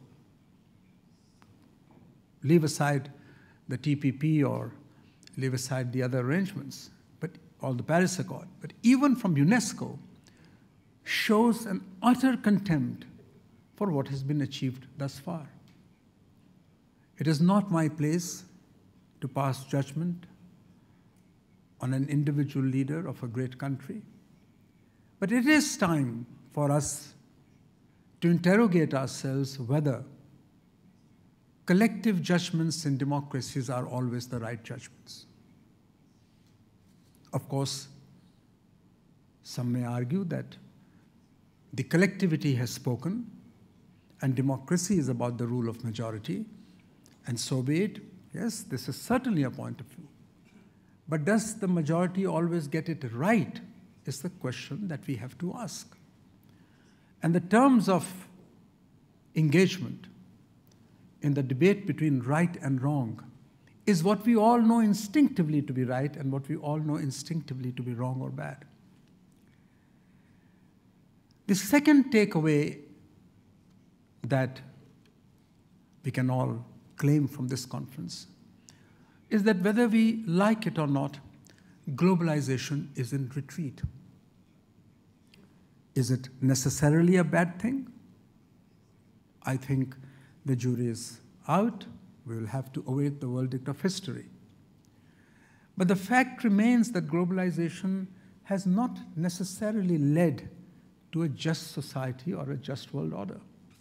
leave aside the T P P or leave aside the other arrangements, but or the Paris Accord, but even from UNESCO, shows an utter contempt for what has been achieved thus far. It is not my place to pass judgment on an individual leader of a great country, but it is time for us to interrogate ourselves whether collective judgments in democracies are always the right judgments. Of course, some may argue that the collectivity has spoken and democracy is about the rule of majority, and so be it. Yes, this is certainly a point of view. But does the majority always get it right is the question that we have to ask. And the terms of engagement in the debate between right and wrong is what we all know instinctively to be right and what we all know instinctively to be wrong or bad. The second takeaway that we can all claim from this conference is that whether we like it or not, globalization is in retreat. Is it necessarily a bad thing? I think the jury is out. We will have to await the verdict of history. But the fact remains that globalization has not necessarily led to a just society or a just world order.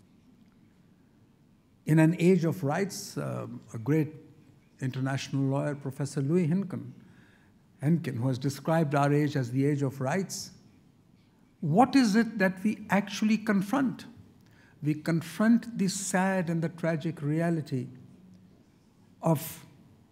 In an age of rights, uh, a great international lawyer, Professor Louis Henkin, Henkin, who has described our age as the age of rights, what is it that we actually confront? We confront the sad and the tragic reality of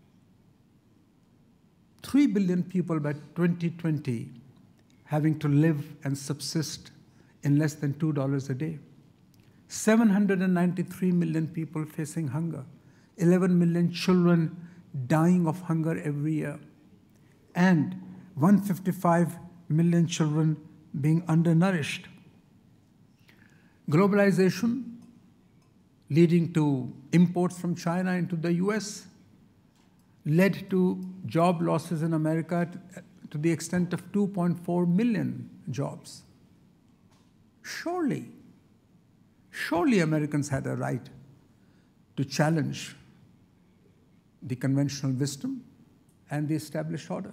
three billion people by twenty twenty having to live and subsist in less than two dollars a day. seven hundred ninety-three million people facing hunger. eleven million children dying of hunger every year. And one hundred fifty-five million children being undernourished. Globalization leading to imports from China into the U S led to job losses in America to the extent of two point four million jobs. Surely, surely Americans had a right to challenge the conventional wisdom and the established order.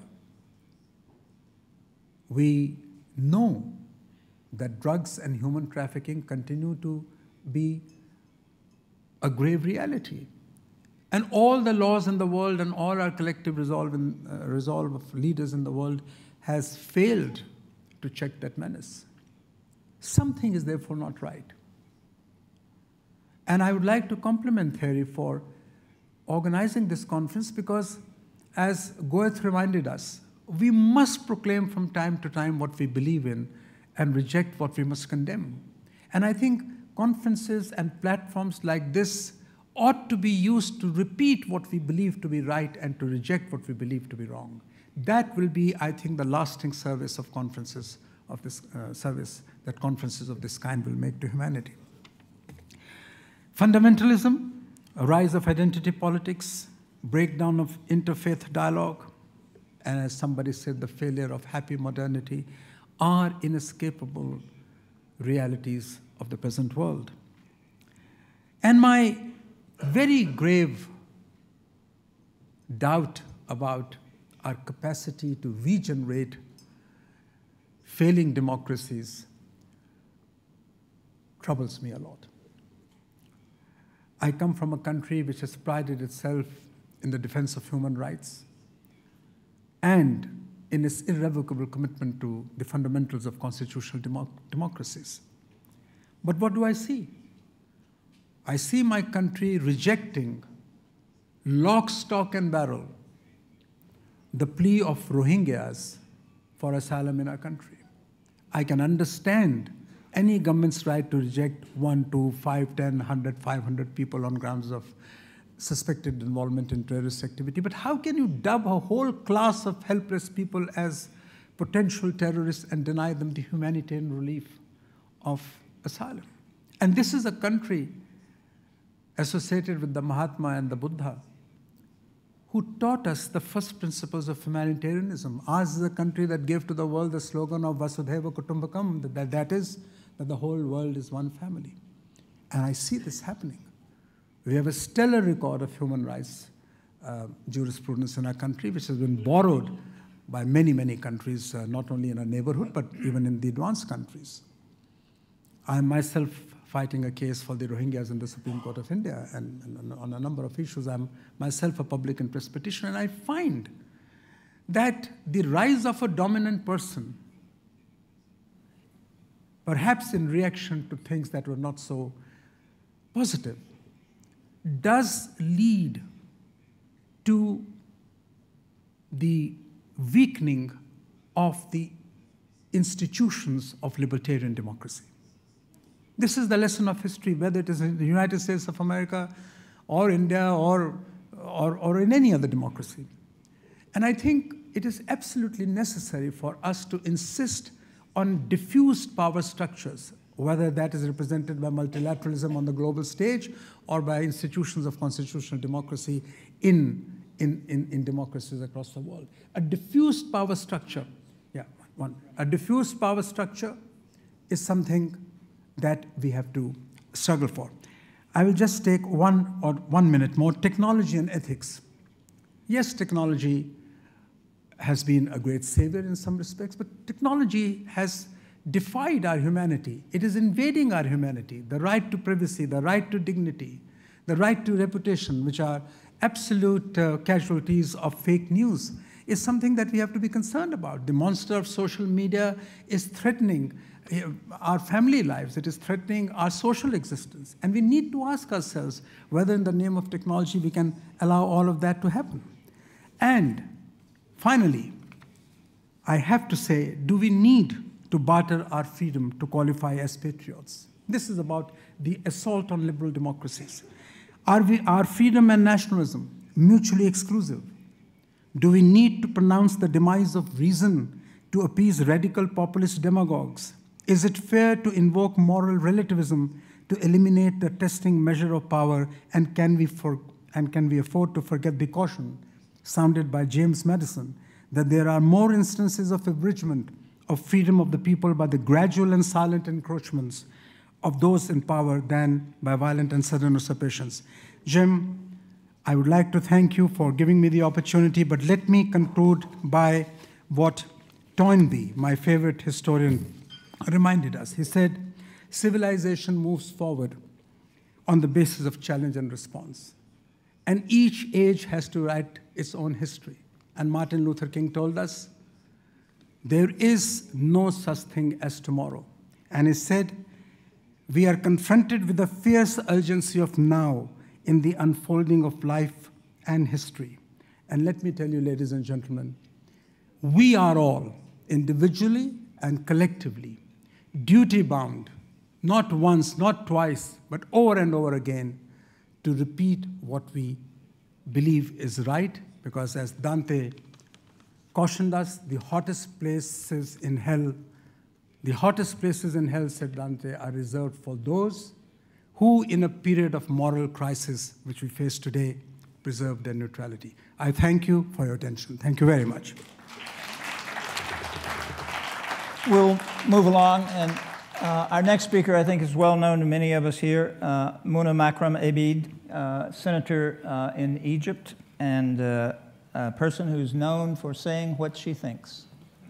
We know that drugs and human trafficking continue to be a grave reality. And all the laws in the world and all our collective resolve, in, uh, resolve of leaders in the world has failed to check that menace. Something is therefore not right. And I would like to compliment Thierry for organizing this conference because, as Goethe reminded us, we must proclaim from time to time what we believe in and reject what we must condemn. And I think conferences and platforms like this ought to be used to repeat what we believe to be right and to reject what we believe to be wrong. That will be, I think, the lasting service of conferences of this uh, service that conferences of this kind will make to humanity. Fundamentalism, a rise of identity politics, breakdown of interfaith dialogue, and as somebody said, the failure of happy modernity are inescapable realities of the present world. And my very grave doubt about our capacity to regenerate failing democracies troubles me a lot. I come from a country which has prided itself in the defense of human rights and in its irrevocable commitment to the fundamentals of constitutional democ democracies. But what do I see? I see my country rejecting lock, stock, and barrel the plea of Rohingyas for asylum in our country. I can understand any government's right to reject one, two, five, ten, one hundred, five hundred people on grounds of suspected involvement in terrorist activity. But how can you dub a whole class of helpless people as potential terrorists and deny them the humanitarian relief of asylum? And this is a country associated with the Mahatma and the Buddha who taught us the first principles of humanitarianism. Ours is a country that gave to the world the slogan of Vasudhaiva Kutumbakam, that, that is, that the whole world is one family. And I see this happening. We have a stellar record of human rights uh, jurisprudence in our country, which has been borrowed by many, many countries, uh, not only in our neighborhood, but even in the advanced countries. I am myself fighting a case for the Rohingyas in the Supreme Court of India, and, and on a number of issues. I'm myself a public interest petitioner, and I find that the rise of a dominant person, perhaps in reaction to things that were not so positive, does lead to the weakening of the institutions of libertarian democracy. This is the lesson of history, whether it is in the United States of America or India or, or, or in any other democracy. And I think it is absolutely necessary for us to insist on diffused power structures, whether that is represented by multilateralism on the global stage or by institutions of constitutional democracy in, in, in, in democracies across the world. A diffused power structure, yeah, one. A diffused power structure is something that we have to struggle for. I will just take one or one minute more. Technology and ethics. Yes, technology has been a great savior in some respects, but technology has defied our humanity. It is invading our humanity. The right to privacy, the right to dignity, the right to reputation, which are absolute uh, casualties of fake news, is something that we have to be concerned about. The monster of social media is threatening our family lives. It is threatening our social existence. And we need to ask ourselves whether in the name of technology we can allow all of that to happen. And finally, I have to say, do we need to barter our freedom to qualify as patriots? This is about the assault on liberal democracies. Are we, our freedom and nationalism mutually exclusive? Do we need to pronounce the demise of reason to appease radical populist demagogues? Is it fair to invoke moral relativism to eliminate the testing measure of power? And can we, for, and can we afford to forget the caution sounded by James Madison that there are more instances of abridgment of freedom of the people by the gradual and silent encroachments of those in power than by violent and sudden usurpations? Jim, I would like to thank you for giving me the opportunity, but let me conclude by what Toynbee, my favorite historian, reminded us. He said, civilization moves forward on the basis of challenge and response. And each age has to write its own history. And Martin Luther King told us, there is no such thing as tomorrow. And he said, We are confronted with the fierce urgency of now in the unfolding of life and history. And let me tell you, ladies and gentlemen, we are all, individually and collectively, duty-bound, not once, not twice, but over and over again, to repeat what we believe is right, because as Dante cautioned us, the hottest places in hell, the hottest places in hell, said Dante, are reserved for those who, in a period of moral crisis, which we face today, preserve their neutrality. I thank you for your attention. Thank you very much. We'll move along, and uh, our next speaker, I think, is well known to many of us here, uh, Muna Makram Ebeid, uh, senator uh, in Egypt, and uh, a person who's known for saying what she thinks.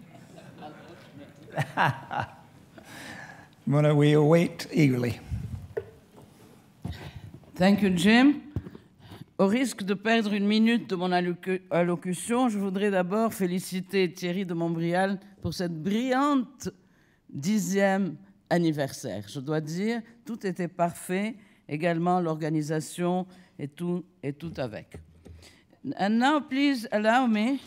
Muna, we await eagerly. Thank you, Jim. Au risque de perdre une minute de mon allocution, je voudrais d'abord féliciter Thierry de Montbrial pour cette brillante dixième anniversaire. Je dois dire, tout était parfait, également l'organisation et tout, et tout avec. And now, please allow me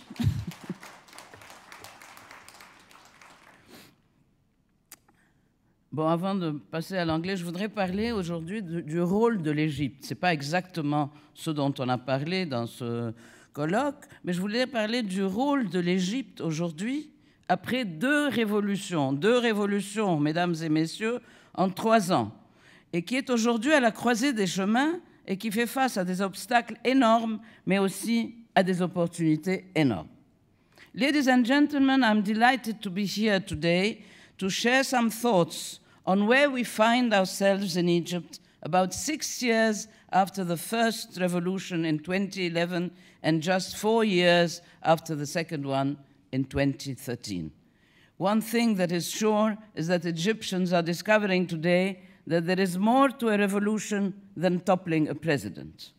Bon, avant de passer à l'anglais, je voudrais parler aujourd'hui du, du rôle de l'Égypte. Ce n'est pas exactement ce dont on a parlé dans ce colloque, mais je voulais parler du rôle de l'Égypte aujourd'hui, après deux révolutions, deux révolutions, mesdames et messieurs, en trois ans, et qui est aujourd'hui à la croisée des chemins et qui fait face à des obstacles énormes, mais aussi à des opportunités énormes. Ladies and gentlemen, I'm delighted to be here today to share some thoughts on where we find ourselves in Egypt about six years after the first revolution in twenty eleven and just four years after the second one in twenty thirteen. One thing that is sure is that Egyptians are discovering today that there is more to a revolution than toppling a president.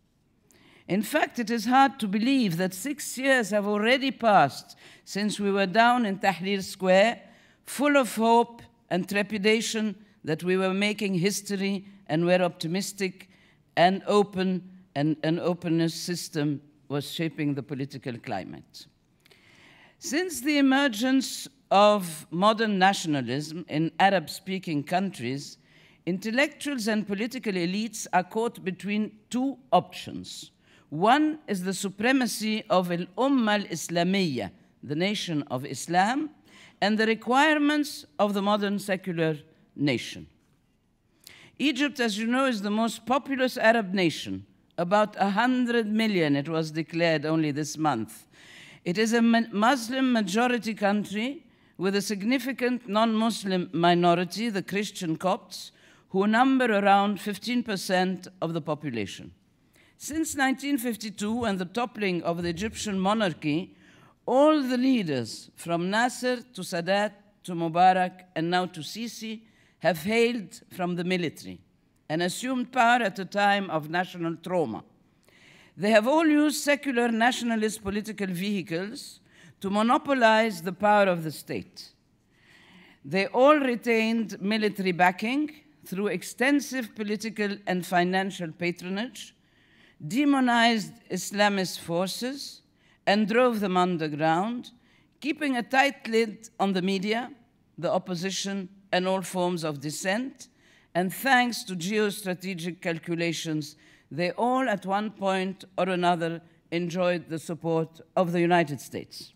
In fact, it is hard to believe that six years have already passed since we were down in Tahrir Square, full of hope and trepidation that we were making history and were optimistic and open, and an openness system was shaping the political climate. Since the emergence of modern nationalism in Arab-speaking countries, intellectuals and political elites are caught between two options. One is the supremacy of al-Ummah al-Islamiyya, the nation of Islam, and the requirements of the modern secular nation. Egypt, as you know, is the most populous Arab nation, about one hundred million, it was declared only this month. It is a Muslim majority country with a significant non-Muslim minority, the Christian Copts, who number around fifteen percent of the population. Since nineteen fifty-two and the toppling of the Egyptian monarchy, all the leaders, from Nasser to Sadat to Mubarak and now to Sisi, have hailed from the military and assumed power at a time of national trauma. They have all used secular nationalist political vehicles to monopolize the power of the state. They all retained military backing through extensive political and financial patronage, demonized Islamist forces, and drove them underground, keeping a tight lid on the media, the opposition, and all forms of dissent. And thanks to geostrategic calculations, they all at one point or another enjoyed the support of the United States.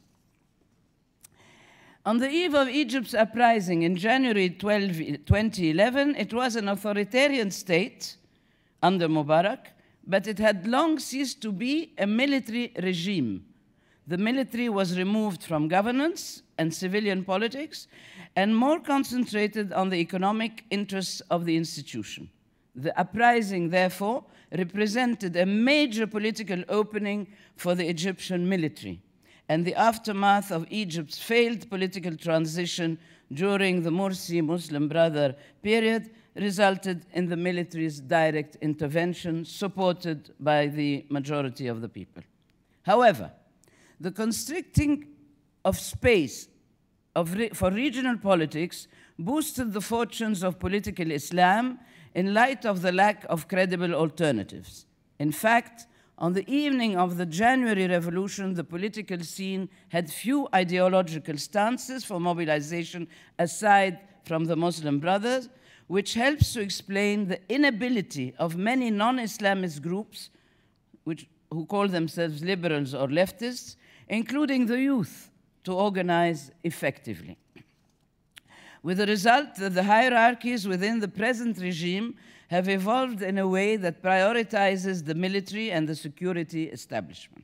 On the eve of Egypt's uprising in January twenty eleven, it was an authoritarian state under Mubarak, but it had long ceased to be a military regime. The military was removed from governance and civilian politics and more concentrated on the economic interests of the institution. The uprising, therefore, represented a major political opening for the Egyptian military, and the aftermath of Egypt's failed political transition during the Morsi Muslim Brother period resulted in the military's direct intervention, supported by the majority of the people. However, the constricting of space of re for regional politics boosted the fortunes of political Islam in light of the lack of credible alternatives. In fact, on the evening of the January Revolution, the political scene had few ideological stances for mobilization aside from the Muslim Brothers, which helps to explain the inability of many non-Islamist groups, which, who call themselves liberals or leftists, including the youth, to organize effectively. With the result that the hierarchies within the present regime have evolved in a way that prioritizes the military and the security establishment.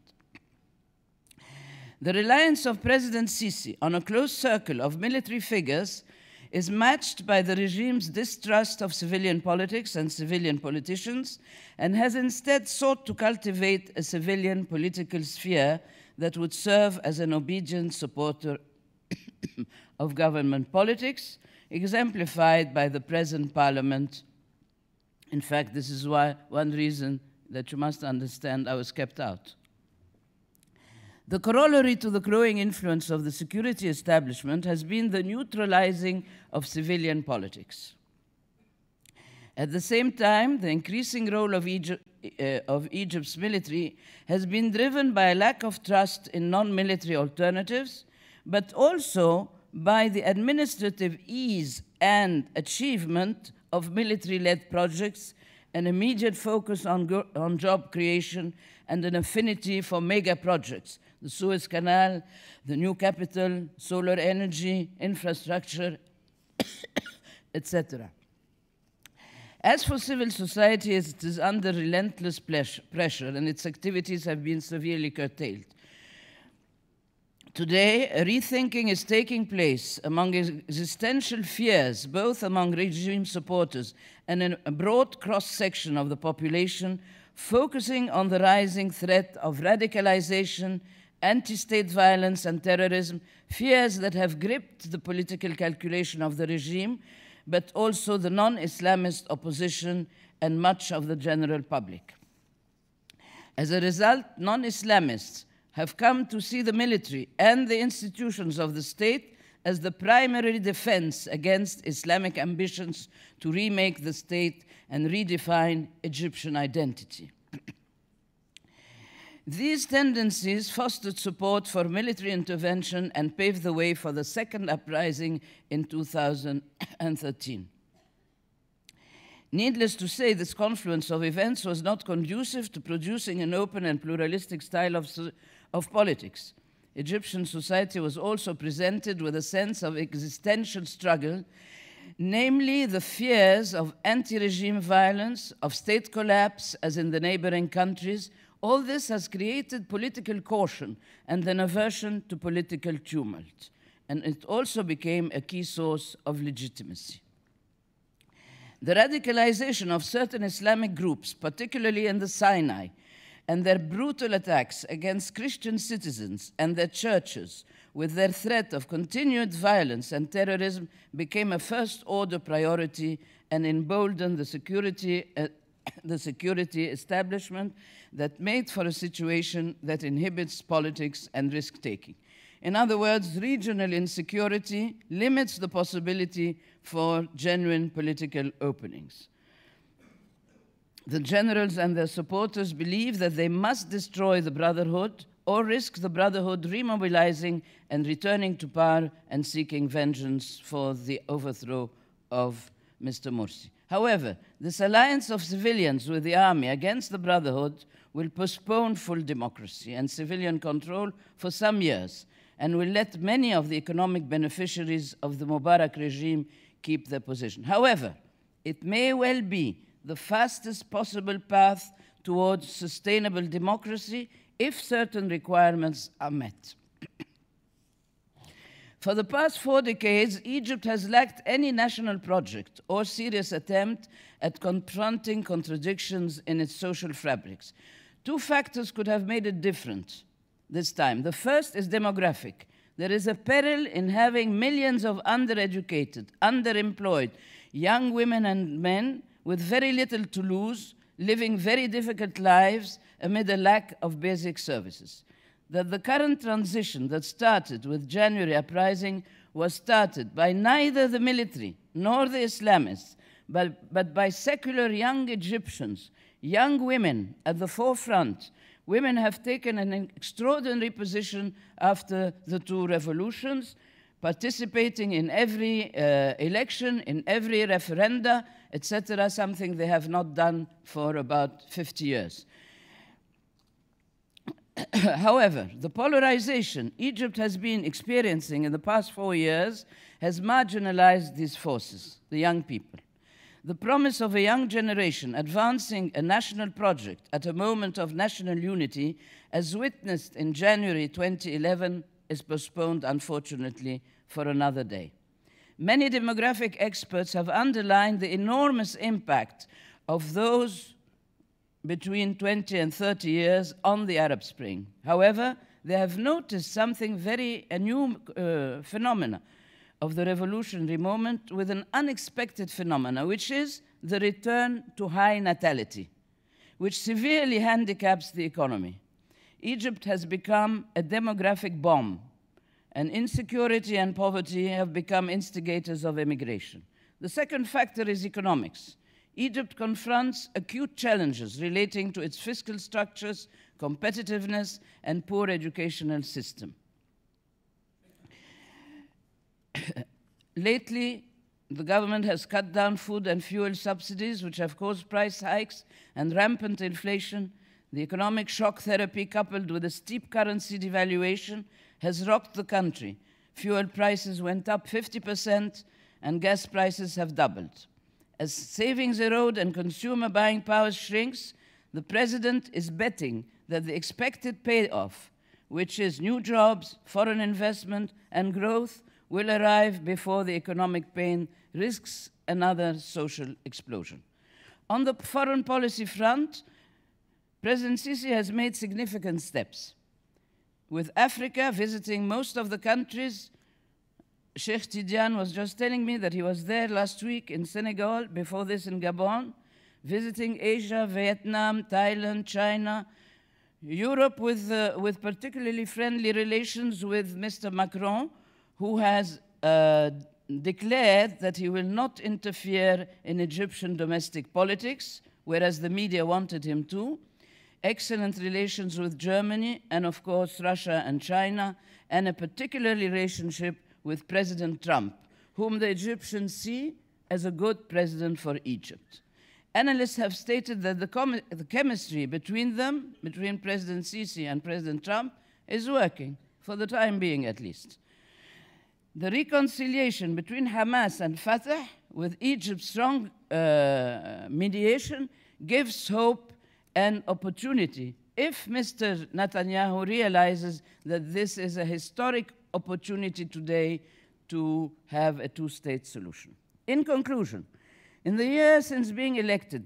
The reliance of President Sisi on a close circle of military figures is matched by the regime's distrust of civilian politics and civilian politicians, and has instead sought to cultivate a civilian political sphere that would serve as an obedient supporter of government politics, exemplified by the present parliament. In fact, this is why one reason that you must understand I was kept out. The corollary to the growing influence of the security establishment has been the neutralizing of civilian politics. At the same time, the increasing role of, Egypt, uh, of Egypt's military has been driven by a lack of trust in non-military alternatives, but also by the administrative ease and achievement of military-led projects, an immediate focus on, on job creation, and an affinity for mega projects, the Suez Canal, the new capital, solar energy, infrastructure, et cetera. As for civil society, it is under relentless pressure, and its activities have been severely curtailed. Today, a rethinking is taking place among existential fears, both among regime supporters and in a broad cross-section of the population, focusing on the rising threat of radicalization, anti-state violence and terrorism, fears that have gripped the political calculation of the regime, but also the non-Islamist opposition and much of the general public. As a result, non-Islamists have come to see the military and the institutions of the state as the primary defense against Islamic ambitions to remake the state and redefine Egyptian identity. These tendencies fostered support for military intervention and paved the way for the second uprising in two thousand thirteen. Needless to say, this confluence of events was not conducive to producing an open and pluralistic style of, of politics. Egyptian society was also presented with a sense of existential struggle, namely the fears of anti-regime violence, of state collapse, as in the neighboring countries. All this has created political caution and an aversion to political tumult, and it also became a key source of legitimacy. The radicalization of certain Islamic groups, particularly in the Sinai, and their brutal attacks against Christian citizens and their churches, with their threat of continued violence and terrorism, became a first-order priority and emboldened the security, uh, the security establishment that made for a situation that inhibits politics and risk-taking. In other words, regional insecurity limits the possibility for genuine political openings. The generals and their supporters believe that they must destroy the Brotherhood or risk the Brotherhood remobilizing and returning to power and seeking vengeance for the overthrow of Mister Morsi. However, this alliance of civilians with the army against the Brotherhood will postpone full democracy and civilian control for some years, and will let many of the economic beneficiaries of the Mubarak regime keep their position. However, it may well be the fastest possible path towards sustainable democracy if certain requirements are met. For the past four decades, Egypt has lacked any national project or serious attempt at confronting contradictions in its social fabrics. Two factors could have made it different this time. The first is demographic. There is a peril in having millions of undereducated, underemployed, young women and men with very little to lose, living very difficult lives amid a lack of basic services. that the current transition that started with January uprising was started by neither the military nor the Islamists, but, but by secular young Egyptians, young women at the forefront. Women have taken an extraordinary position after the two revolutions, participating in every uh, election, in every referenda, et cetera, something they have not done for about fifty years. However, the polarization Egypt has been experiencing in the past four years has marginalized these forces, the young people. The promise of a young generation advancing a national project at a moment of national unity, as witnessed in January twenty eleven, is postponed, unfortunately, for another day. Many demographic experts have underlined the enormous impact of those between twenty and thirty years on the Arab Spring. However, they have noticed something very, a new uh, phenomena of the revolutionary moment with an unexpected phenomena, which is the return to high natality, which severely handicaps the economy. Egypt has become a demographic bomb, and insecurity and poverty have become instigators of immigration. The second factor is economics. Egypt confronts acute challenges relating to its fiscal structures, competitiveness, and poor educational system. Lately, the government has cut down food and fuel subsidies, which have caused price hikes and rampant inflation. The economic shock therapy, coupled with a steep currency devaluation, has rocked the country. Fuel prices went up fifty percent, and gas prices have doubled. As savings erode and consumer buying power shrinks, the president is betting that the expected payoff, which is new jobs, foreign investment, and growth, will arrive before the economic pain risks another social explosion. On the foreign policy front, President Sisi has made significant steps. With Africa visiting most of the countries, Sheikh Tidiane was just telling me that he was there last week in Senegal, before this in Gabon, visiting Asia, Vietnam, Thailand, China, Europe with, uh, with particularly friendly relations with Mister Makram, who has uh, declared that he will not interfere in Egyptian domestic politics, whereas the media wanted him to. Excellent relations with Germany, and of course Russia and China, and a particular relationship with President Trump, whom the Egyptians see as a good president for Egypt. Analysts have stated that the, the chemistry between them, between President Sisi and President Trump, is working, for the time being at least. The reconciliation between Hamas and Fatah, with Egypt's strong uh, mediation, gives hope and opportunity if Mister Netanyahu realizes that this is a historic opportunity today to have a two-state solution. In conclusion, in the years since being elected,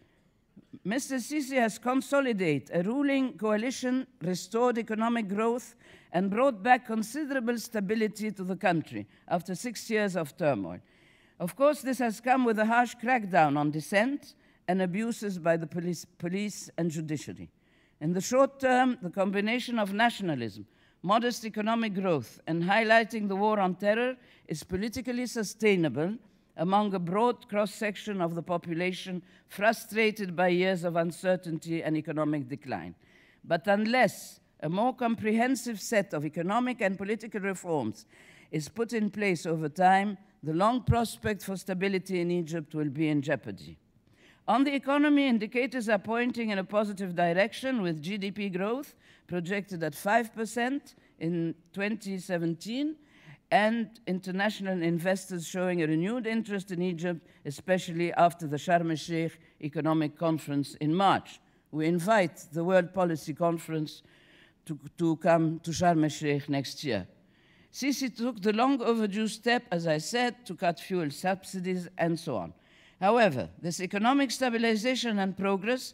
Mister Sisi has consolidated a ruling coalition, restored economic growth, and brought back considerable stability to the country after six years of turmoil. Of course, this has come with a harsh crackdown on dissent and abuses by the police, police and judiciary. In the short term, the combination of nationalism, modest economic growth, and highlighting the war on terror is politically sustainable among a broad cross-section of the population frustrated by years of uncertainty and economic decline. But unless a more comprehensive set of economic and political reforms is put in place over time, the long prospect for stability in Egypt will be in jeopardy. On the economy, indicators are pointing in a positive direction, with G D P growth projected at five percent in twenty seventeen, and international investors showing a renewed interest in Egypt, especially after the Sharm el-Sheikh Economic Conference in March. We invite the World Policy Conference to, to come to Sharm el-Sheikh next year. Sisi took the long overdue step, as I said, to cut fuel subsidies and so on. However, this economic stabilization and progress,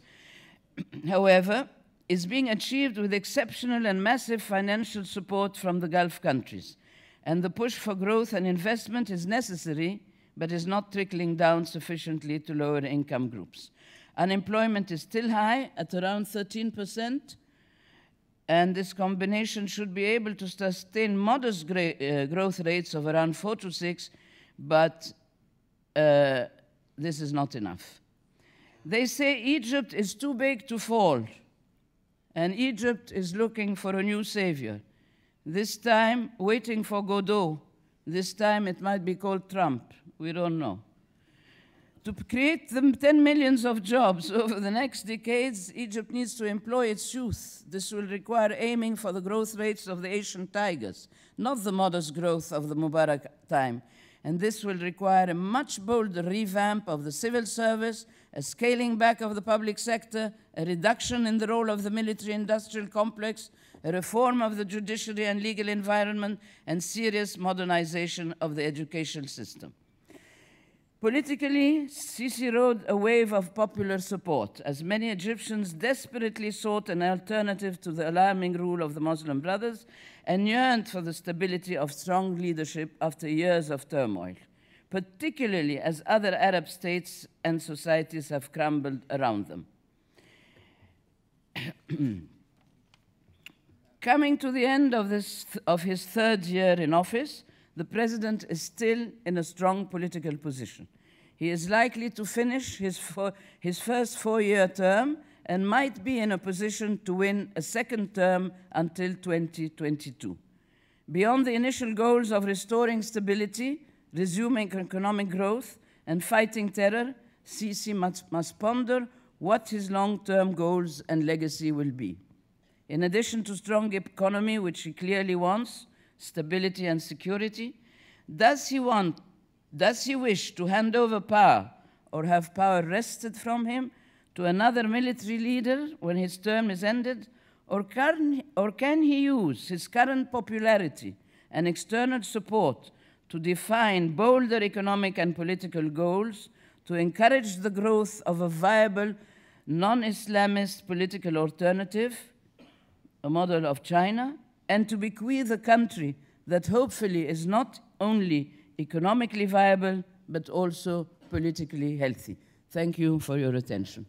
however, is being achieved with exceptional and massive financial support from the Gulf countries. And the push for growth and investment is necessary, but is not trickling down sufficiently to lower income groups. Unemployment is still high at around thirteen percent, And this combination should be able to sustain modest gra uh, growth rates of around four to six, but uh, this is not enough. They say Egypt is too big to fall, and Egypt is looking for a new savior. This time, waiting for Godot. This time, it might be called Trump. We don't know. To create the ten millions of jobs over the next decades, Egypt needs to employ its youth. This will require aiming for the growth rates of the Asian tigers, not the modest growth of the Mubarak time. And this will require a much bolder revamp of the civil service, a scaling back of the public sector, a reduction in the role of the military-industrial complex, a reform of the judiciary and legal environment, and serious modernization of the educational system. Politically, Sisi rode a wave of popular support, as many Egyptians desperately sought an alternative to the alarming rule of the Muslim Brothers and yearned for the stability of strong leadership after years of turmoil, particularly as other Arab states and societies have crumbled around them. Coming to the end of, this, of his third year in office, the president is still in a strong political position. He is likely to finish his, four, his first four-year term and might be in a position to win a second term until twenty twenty-two. Beyond the initial goals of restoring stability, resuming economic growth, and fighting terror, Sisi must, must ponder what his long-term goals and legacy will be. In addition to strong economy, which he clearly wants, stability and security, does he want, does he wish to hand over power or have power wrested from him to another military leader when his term is ended, or can, or can he use his current popularity and external support to define bolder economic and political goals, to encourage the growth of a viable non-Islamist political alternative, a model of China, and to bequeath a country that hopefully is not only economically viable, but also politically healthy. Thank you for your attention.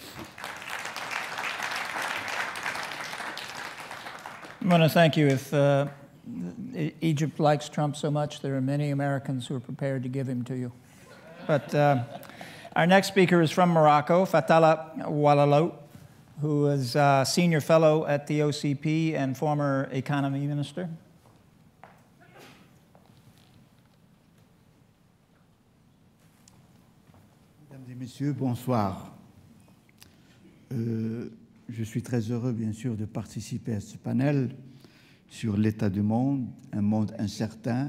I want to thank you. If uh, Egypt likes Trump so much, there are many Americans who are prepared to give him to you. But uh, our next speaker is from Morocco, Fathallah Oualalou, who is a senior fellow at the O C P and former economy minister. Mesdames et messieurs, bonsoir. Euh, je suis très heureux, bien sûr, de participer à ce panel sur l'état du monde, un monde incertain,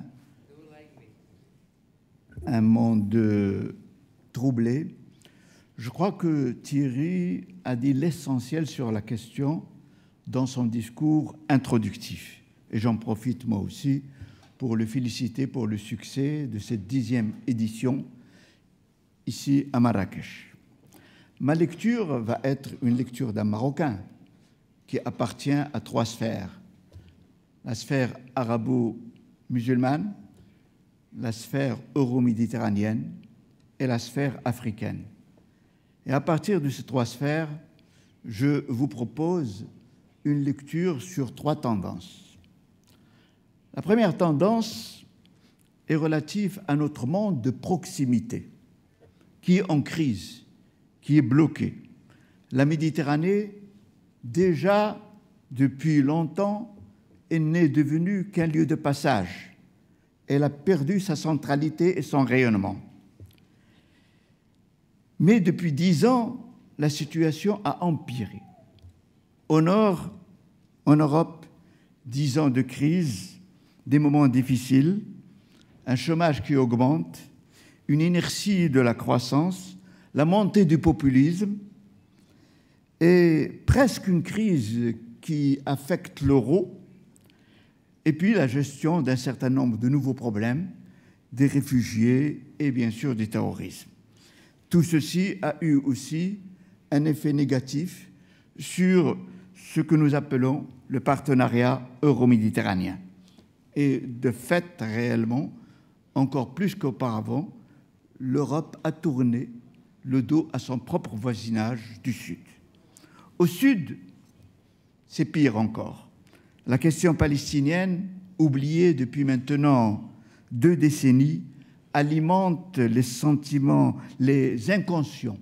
un monde euh, troublé. Je crois que Thierry a dit l'essentiel sur la question dans son discours introductif. Et j'en profite moi aussi pour le féliciter pour le succès de cette dixième édition ici à Marrakech. Ma lecture va être une lecture d'un Marocain qui appartient à trois sphères. La sphère arabo-musulmane, la sphère euro-méditerranéenne et la sphère africaine. Et à partir de ces trois sphères, je vous propose une lecture sur trois tendances. La première tendance est relative à notre monde de proximité, qui est en crise, qui est bloqué. La Méditerranée, déjà depuis longtemps, n'est devenue qu'un lieu de passage. Elle a perdu sa centralité et son rayonnement. Mais depuis dix ans, la situation a empiré. Au nord, en Europe, dix ans de crise, des moments difficiles, un chômage qui augmente, une inertie de la croissance, la montée du populisme et presque une crise qui affecte l'euro, et puis la gestion d'un certain nombre de nouveaux problèmes, des réfugiés et bien sûr du terrorisme. Tout ceci a eu aussi un effet négatif sur ce que nous appelons le partenariat euro-méditerranéen. Et de fait, réellement, encore plus qu'auparavant, l'Europe a tourné le dos à son propre voisinage du Sud. Au Sud, c'est pire encore. La question palestinienne, oubliée depuis maintenant deux décennies, alimente les sentiments, les inconscients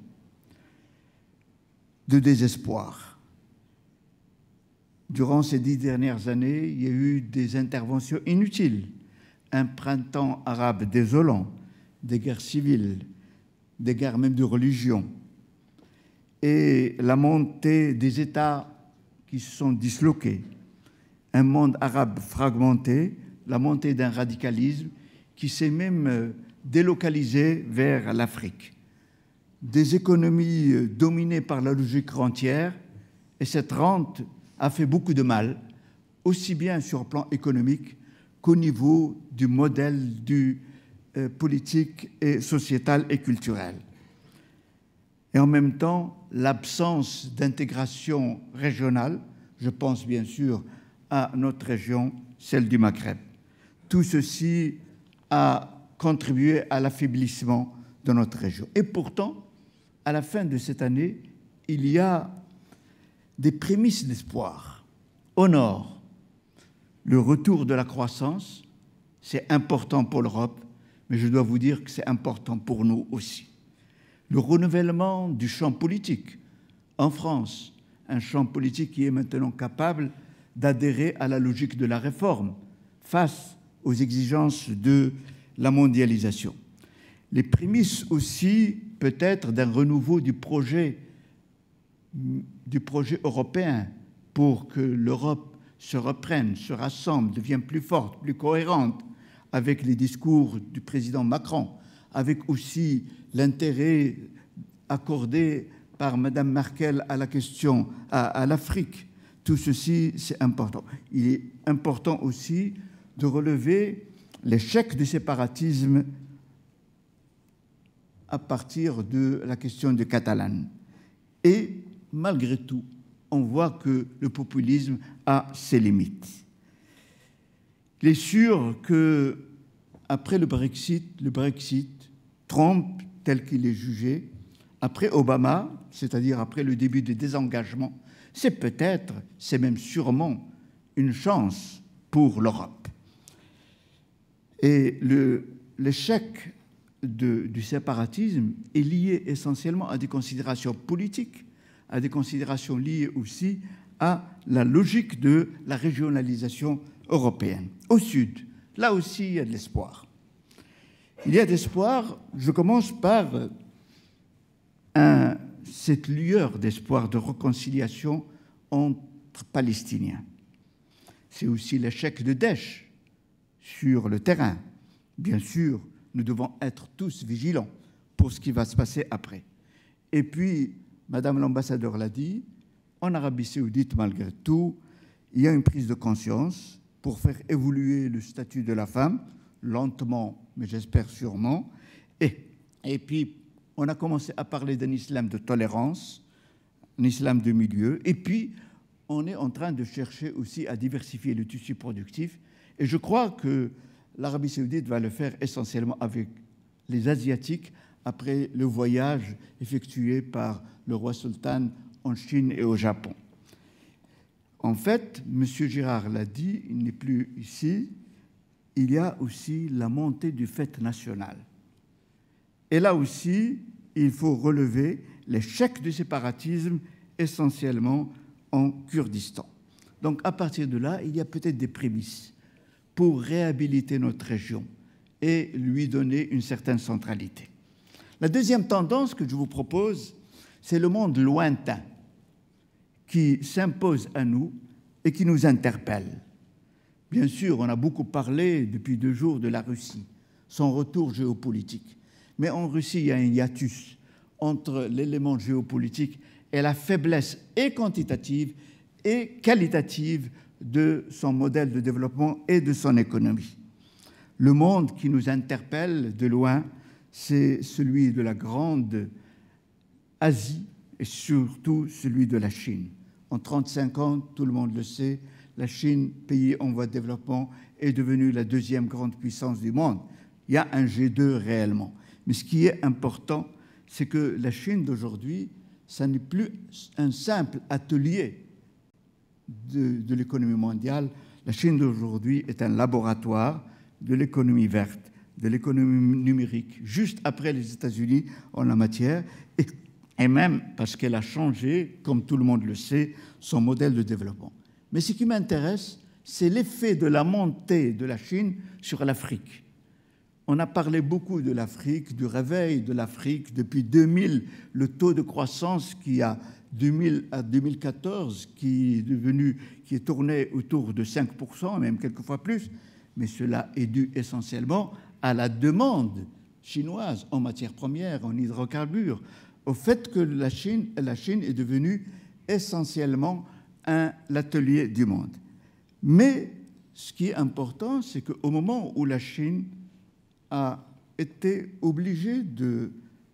de désespoir. Durant ces dix dernières années, il y a eu des interventions inutiles, un printemps arabe désolant, des guerres civiles, des guerres même de religion, et la montée des États qui se sont disloqués, un monde arabe fragmenté, la montée d'un radicalisme qui s'est même délocalisé vers l'Afrique, des économies dominées par la logique rentière, et cette rente a fait beaucoup de mal, aussi bien sur le plan économique qu'au niveau du modèle du, euh, politique et sociétal et culturel. Et en même temps, l'absence d'intégration régionale, je pense bien sûr à notre région, celle du Makram. Tout ceci a contribué à l'affaiblissement de notre région. Et pourtant, à la fin de cette année, il y a des prémices d'espoir. Au nord, le retour de la croissance, c'est important pour l'Europe, mais je dois vous dire que c'est important pour nous aussi. Le renouvellement du champ politique en France, un champ politique qui est maintenant capable d'adhérer à la logique de la réforme face aux exigences de la mondialisation. Les prémices aussi, peut-être, d'un renouveau du projet, du projet européen pour que l'Europe se reprenne, se rassemble, devienne plus forte, plus cohérente avec les discours du président Makram, avec aussi l'intérêt accordé par Madame Merkel à la question, à, à l'Afrique. Tout ceci, c'est important. Il est important aussi de relever l'échec du séparatisme à partir de la question de Catalane. Et malgré tout, on voit que le populisme a ses limites. Il est sûr que après le Brexit, le Brexit, Trump, tel qu'il est jugé, après Obama, c'est-à-dire après le début du désengagement, c'est peut-être, c'est même sûrement une chance pour l'Europe. Et le, l'échec de, du séparatisme est lié essentiellement à des considérations politiques, à des considérations liées aussi à la logique de la régionalisation européenne. Au sud, là aussi, il y a de l'espoir. Il y a d'espoir, je commence par un, cette lueur d'espoir de réconciliation entre Palestiniens. C'est aussi l'échec de Daesh sur le terrain. Bien sûr, nous devons être tous vigilants pour ce qui va se passer après. Et puis, Madame l'ambassadeur l'a dit, en Arabie saoudite, malgré tout, il y a une prise de conscience pour faire évoluer le statut de la femme, lentement, mais j'espère sûrement. Et, et puis, on a commencé à parler d'un islam de tolérance, un islam de milieu. Et puis, on est en train de chercher aussi à diversifier le tissu productif. Et je crois que l'Arabie saoudite va le faire essentiellement avec les Asiatiques après le voyage effectué par le roi sultan en Chine et au Japon. En fait, M. Girard l'a dit, il n'est plus ici, il y a aussi la montée du fait national. Et là aussi, il faut relever l'échec du séparatisme essentiellement en Kurdistan. Donc à partir de là, il y a peut-être des prémices pour réhabiliter notre région et lui donner une certaine centralité. La deuxième tendance que je vous propose, c'est le monde lointain qui s'impose à nous et qui nous interpelle. Bien sûr, on a beaucoup parlé depuis deux jours de la Russie, son retour géopolitique. Mais en Russie, il y a un hiatus entre l'élément géopolitique et la faiblesse et quantitative et qualitative de son modèle de développement et de son économie. Le monde qui nous interpelle de loin, c'est celui de la grande Asie et surtout celui de la Chine. En trente-cinq ans, tout le monde le sait, la Chine, pays en voie de développement, est devenue la deuxième grande puissance du monde. Il y a un G deux réellement. Mais ce qui est important, c'est que la Chine d'aujourd'hui, ça n'est plus un simple atelier de, de l'économie mondiale. La Chine d'aujourd'hui est un laboratoire de l'économie verte, de l'économie numérique, juste après les États-Unis en la matière, et, et même parce qu'elle a changé, comme tout le monde le sait, son modèle de développement. Mais ce qui m'intéresse, c'est l'effet de la montée de la Chine sur l'Afrique. On a parlé beaucoup de l'Afrique, du réveil de l'Afrique. Depuis deux mille, le taux de croissance qui a deux mille à deux mille quatorze, qui est devenu, qui est tourné autour de cinq pour cent, même quelquefois plus, mais cela est dû essentiellement à la demande chinoise en matières premières, en hydrocarbures, au fait que la Chine, la Chine est devenue essentiellement un, l'atelier du monde. Mais ce qui est important, c'est qu'au moment où la Chine a été obligée de,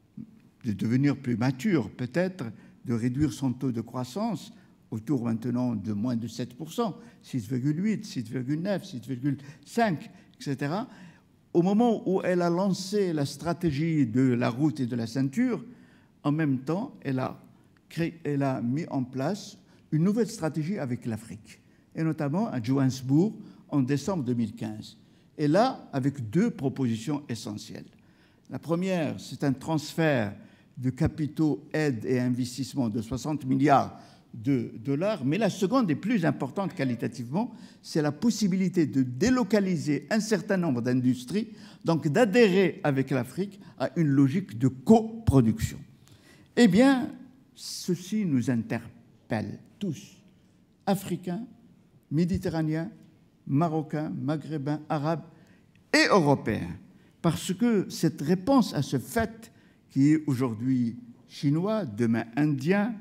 de devenir plus mature, peut-être, de réduire son taux de croissance autour maintenant de moins de sept pour cent, six virgule huit, six virgule neuf, six virgule cinq, et cetera. Au moment où elle a lancé la stratégie de la route et de la ceinture, en même temps, elle a, créé, elle a mis en place une nouvelle stratégie avec l'Afrique, et notamment à Johannesburg en décembre deux mille quinze. Et là, avec deux propositions essentielles. La première, c'est un transfert de capitaux, aides et investissements de soixante milliards de dollars, mais la seconde et plus importante qualitativement, c'est la possibilité de délocaliser un certain nombre d'industries, donc d'adhérer avec l'Afrique à une logique de coproduction. Eh bien, ceci nous interpelle tous, Africains, Méditerranéens, Marocains, Maghrébins, Arabes et Européens, parce que cette réponse à ce fait qui est aujourd'hui chinois, demain indien,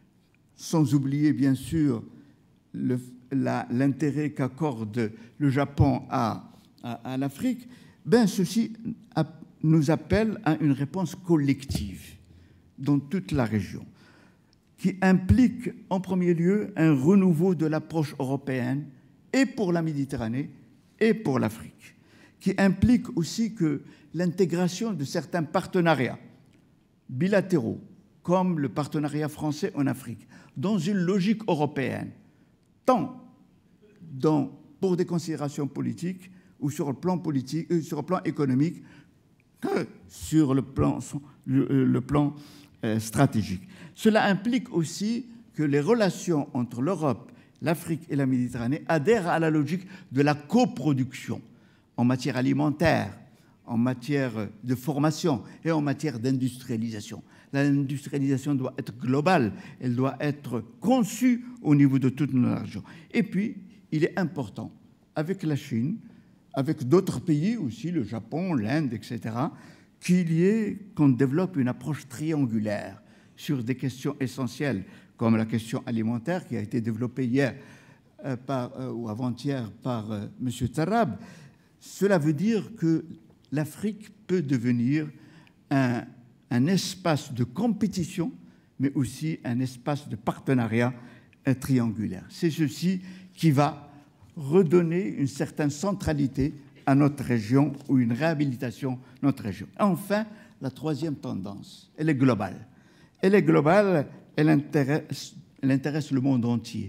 sans oublier bien sûr le, la, l'intérêt qu'accorde le Japon à, à, à l'Afrique, ben ceci a, nous appelle à une réponse collective dans toute la région, qui implique en premier lieu un renouveau de l'approche européenne et pour la Méditerranée et pour l'Afrique, qui implique aussi que l'intégration de certains partenariats bilatéraux, comme le partenariat français en Afrique, dans une logique européenne, tant dans, pour des considérations politiques ou sur le plan politique, euh, sur le plan économique, que sur le plan, le, le plan euh, stratégique. Cela implique aussi que les relations entre l'Europe, l'Afrique et la Méditerranée adhèrent à la logique de la coproduction en matière alimentaire, en matière de formation et en matière d'industrialisation. L'industrialisation doit être globale, elle doit être conçue au niveau de toute notre région. Et puis, il est important, avec la Chine, avec d'autres pays aussi, le Japon, l'Inde, et cetera, qu'il y ait, qu'on développe une approche triangulaire sur des questions essentielles, comme la question alimentaire qui a été développée hier euh, par, euh, ou avant-hier par euh, M. Tarab. Cela veut dire que l'Afrique peut devenir un, un espace de compétition, mais aussi un espace de partenariat euh, triangulaire. C'est ceci qui va redonner une certaine centralité à notre région ou une réhabilitation de notre région. Enfin, la troisième tendance, elle est globale. Elle est globale, elle intéresse, elle intéresse le monde entier.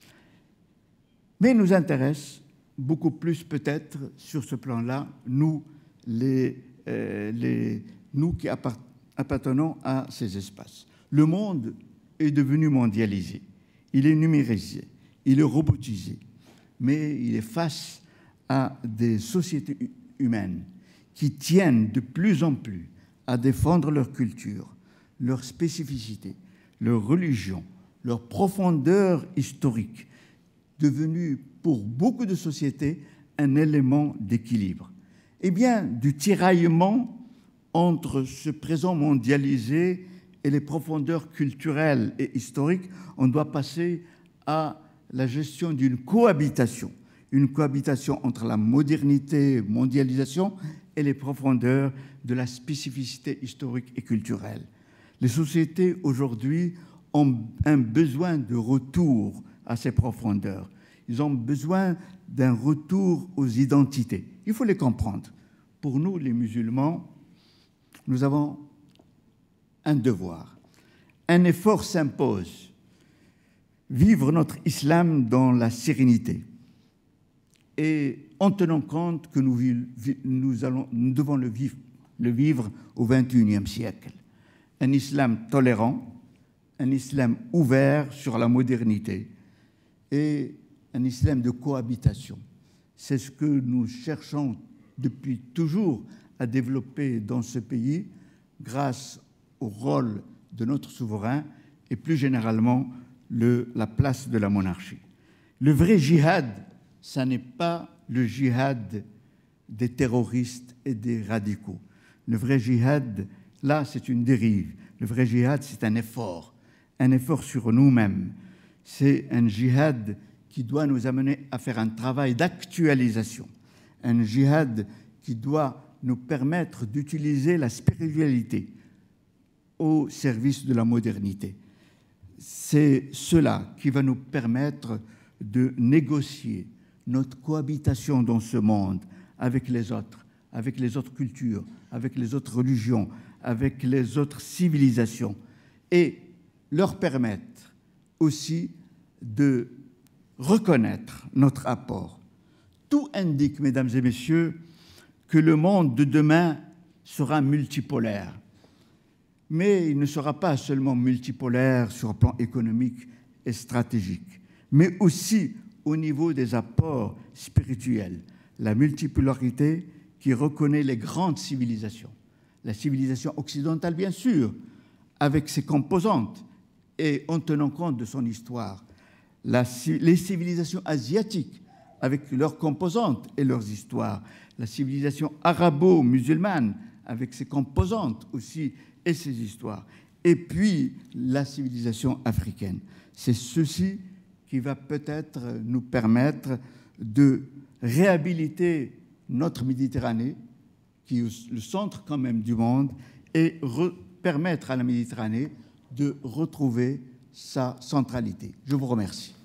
Mais elle nous intéresse beaucoup plus peut-être sur ce plan-là, nous, les, euh, les, nous qui appartenons à ces espaces. Le monde est devenu mondialisé, il est numérisé, il est robotisé, mais il est face à des sociétés humaines qui tiennent de plus en plus à défendre leur culture, leur spécificité, leur religion, leur profondeur historique, devenue pour beaucoup de sociétés un élément d'équilibre. Eh bien, du tiraillement entre ce présent mondialisé et les profondeurs culturelles et historiques, on doit passer à la gestion d'une cohabitation, une cohabitation entre la modernité, mondialisation et les profondeurs de la spécificité historique et culturelle. Les sociétés aujourd'hui ont un besoin de retour à ces profondeurs. Ils ont besoin d'un retour aux identités. Il faut les comprendre. Pour nous, les musulmans, nous avons un devoir. Un effort s'impose vivre notre islam dans la sérénité et en tenant compte que nous, nous, allons, nous devons le vivre, le vivre au vingt et unième siècle. Un islam tolérant, un islam ouvert sur la modernité et un islam de cohabitation. C'est ce que nous cherchons depuis toujours à développer dans ce pays grâce au rôle de notre souverain et plus généralement le, la place de la monarchie. Le vrai djihad, ça n'est pas le djihad des terroristes et des radicaux. Le vrai djihad, là, c'est une dérive. Le vrai djihad, c'est un effort, un effort sur nous-mêmes. C'est un djihad qui doit nous amener à faire un travail d'actualisation, un djihad qui doit nous permettre d'utiliser la spiritualité au service de la modernité. C'est cela qui va nous permettre de négocier notre cohabitation dans ce monde avec les autres, avec les autres cultures, avec les autres religions, avec les autres civilisations, et leur permettre aussi de reconnaître notre apport. Tout indique, mesdames et messieurs, que le monde de demain sera multipolaire. Mais il ne sera pas seulement multipolaire sur le plan économique et stratégique, mais aussi au niveau des apports spirituels. La multipolarité qui reconnaît les grandes civilisations. La civilisation occidentale, bien sûr, avec ses composantes et en tenant compte de son histoire. La, les civilisations asiatiques, avec leurs composantes et leurs histoires. La civilisation arabo-musulmane, avec ses composantes aussi et ses histoires. Et puis, la civilisation africaine. C'est ceci qui va peut-être nous permettre de réhabiliter notre Méditerranée, qui est le centre quand même du monde, et permettre à la Méditerranée de retrouver sa centralité. Je vous remercie.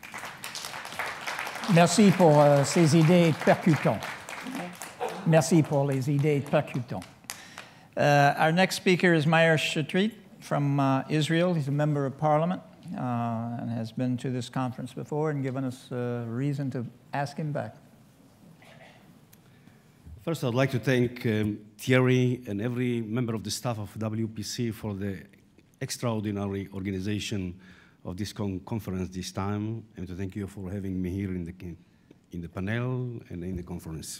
Merci pour euh, ces idées percutantes. Merci pour les idées percutantes. Uh, our next speaker is Meir Shetrit from uh, Israel. He's a member of parliament uh, and has been to this conference before and given us a reason to ask him back. First, I'd like to thank um, Thierry and every member of the staff of W P C for the extraordinary organization of this con conference this time, and to thank you for having me here in the, in the panel and in the conference.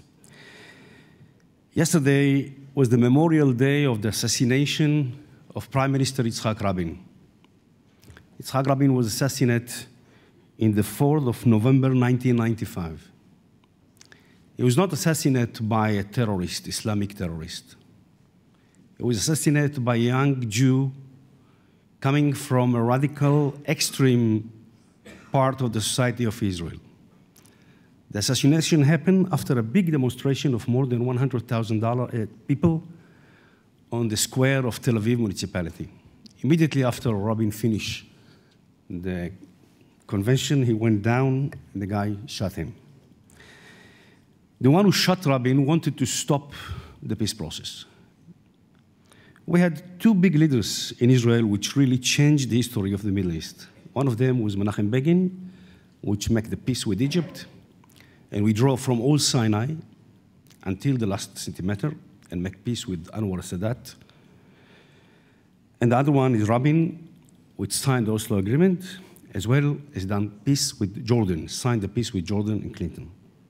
Yesterday was the memorial day of the assassination of Prime Minister Yitzhak Rabin. Yitzhak Rabin was assassinated in the fourth of November nineteen ninety-five. He was not assassinated by a terrorist, Islamic terrorist. He was assassinated by a young Jew coming from a radical, extreme part of the society of Israel. The assassination happened after a big demonstration of more than one hundred thousand uh, people on the square of Tel Aviv municipality. Immediately after Rabin finished the convention, he went down and the guy shot him. The one who shot Rabin wanted to stop the peace process. We had two big leaders in Israel which really changed the history of the Middle East. One of them was Menachem Begin, which made the peace with Egypt, and we draw from all Sinai until the last centimeter and make peace with Anwar Sadat. And the other one is Rabin, which signed the Oslo Agreement, as well as done peace with Jordan, signed the peace with Jordan and Clinton.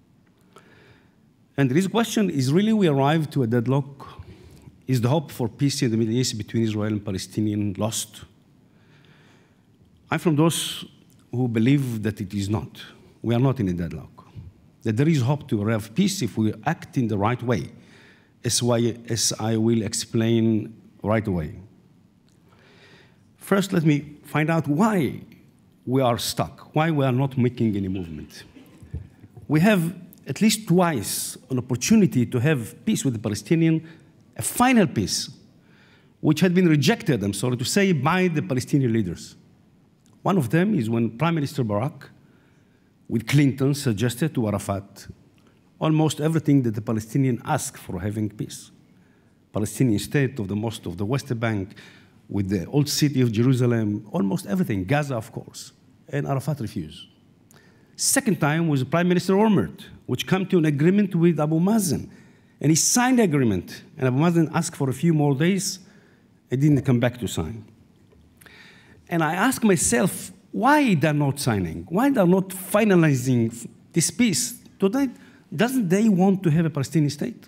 And this question is really we arrived to a deadlock. Is the hope for peace in the Middle East between Israel and Palestinians lost? I'm from those who believe that it is not. We are not in a deadlock. That there is hope to have peace if we act in the right way, as, why, as I will explain right away. First, let me find out why we are stuck, why we are not making any movement. We have at least twice an opportunity to have peace with the Palestinians, a final peace, which had been rejected, I'm sorry to say, by the Palestinian leaders. One of them is when Prime Minister Barak, with Clinton, suggested to Arafat almost everything that the Palestinians ask for having peace. Palestinian state of the most of the West Bank, with the old city of Jerusalem, almost everything, Gaza, of course. and Arafat refused. Second time was Prime Minister Olmert, which came to an agreement with Abu Mazen. And he signed the agreement, and Abu Mazen asked for a few more days, and didn't come back to sign. And I asked myself, why they're not signing? Why they're not finalizing this peace? Today, doesn't they want to have a Palestinian state?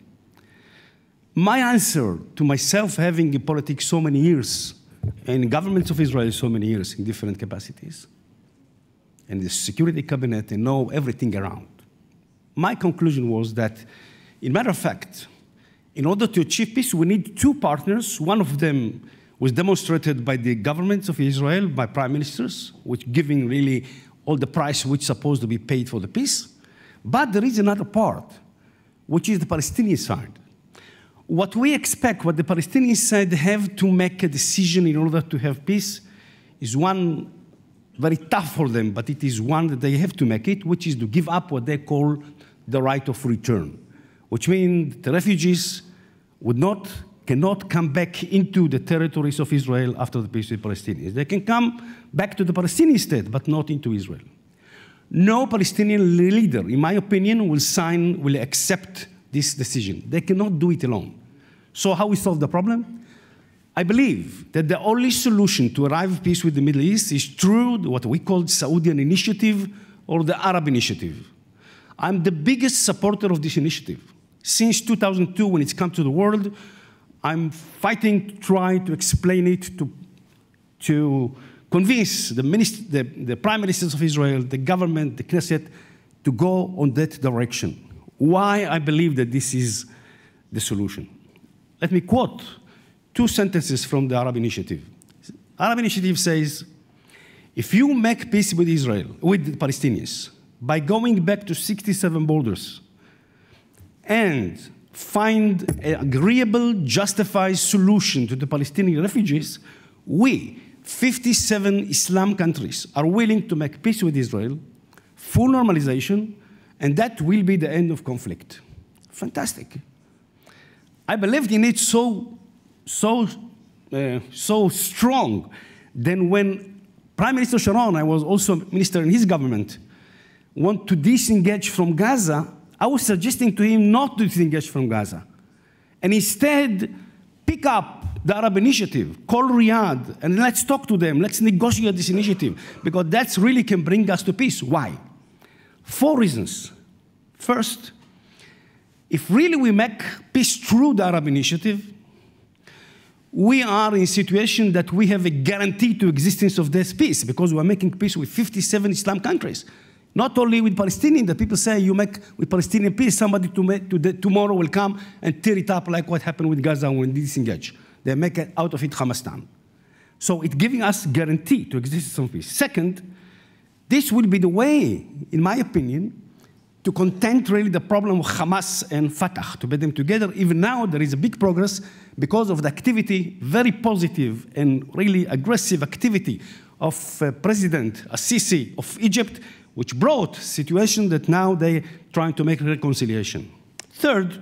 My answer to myself, having in politics so many years, and governments of Israel so many years in different capacities, and the security cabinet, and know everything around. My conclusion was that, in matter of fact, in order to achieve peace, we need two partners. One of them was demonstrated by the governments of Israel, by prime ministers, which giving really all the price which is supposed to be paid for the peace. But there is another part, which is the Palestinian side. What we expect, what the Palestinian side have to make a decision in order to have peace, is one very tough for them, but it is one that they have to make it, which is to give up what they call the right of return, which means the refugees would not, cannot come back into the territories of Israel after the peace with Palestinians. They can come back to the Palestinian state, but not into Israel. No Palestinian leader, in my opinion, will sign, will accept this decision. They cannot do it alone. So how we solve the problem? I believe that the only solution to arrive at peace with the Middle East is through what we call the Saudian initiative or the Arab initiative. I'm the biggest supporter of this initiative. Since two thousand two, when it's come to the world, I'm fighting, trying to explain it, to, to convince the, minister, the, the prime ministers of Israel, the government, the Knesset, to go on that direction. Why I believe that this is the solution. Let me quote two sentences from the Arab Initiative. Arab Initiative says, if you make peace with Israel, with the Palestinians, by going back to sixty-seven borders and find an agreeable, justified solution to the Palestinian refugees, we, fifty-seven Islam countries, are willing to make peace with Israel, full normalization, and that will be the end of conflict. Fantastic. I believed in it so, so, uh, so strong. Then when Prime Minister Sharon, I was also minister in his government, want to disengage from Gaza, I was suggesting to him not to disengage from Gaza, and instead pick up the Arab initiative, call Riyadh, and let's talk to them, let's negotiate this initiative, because that really can bring us to peace. Why? Four reasons. First, if really we make peace through the Arab initiative, we are in a situation that we have a guarantee to existence of this peace, because we are making peace with fifty-seven Islam countries. Not only with Palestinians, that people say you make with Palestinian peace, somebody to make, to the, tomorrow will come and tear it up like what happened with Gaza when they disengage. They make it out of it Hamastan. So it's giving us guarantee to existence of peace. Second, this will be the way, in my opinion, to content really the problem of Hamas and Fatah, to put them together. Even now, there is a big progress because of the activity, very positive and really aggressive activity of uh, President Assisi of Egypt, which brought a situation that now they're trying to make reconciliation. Third,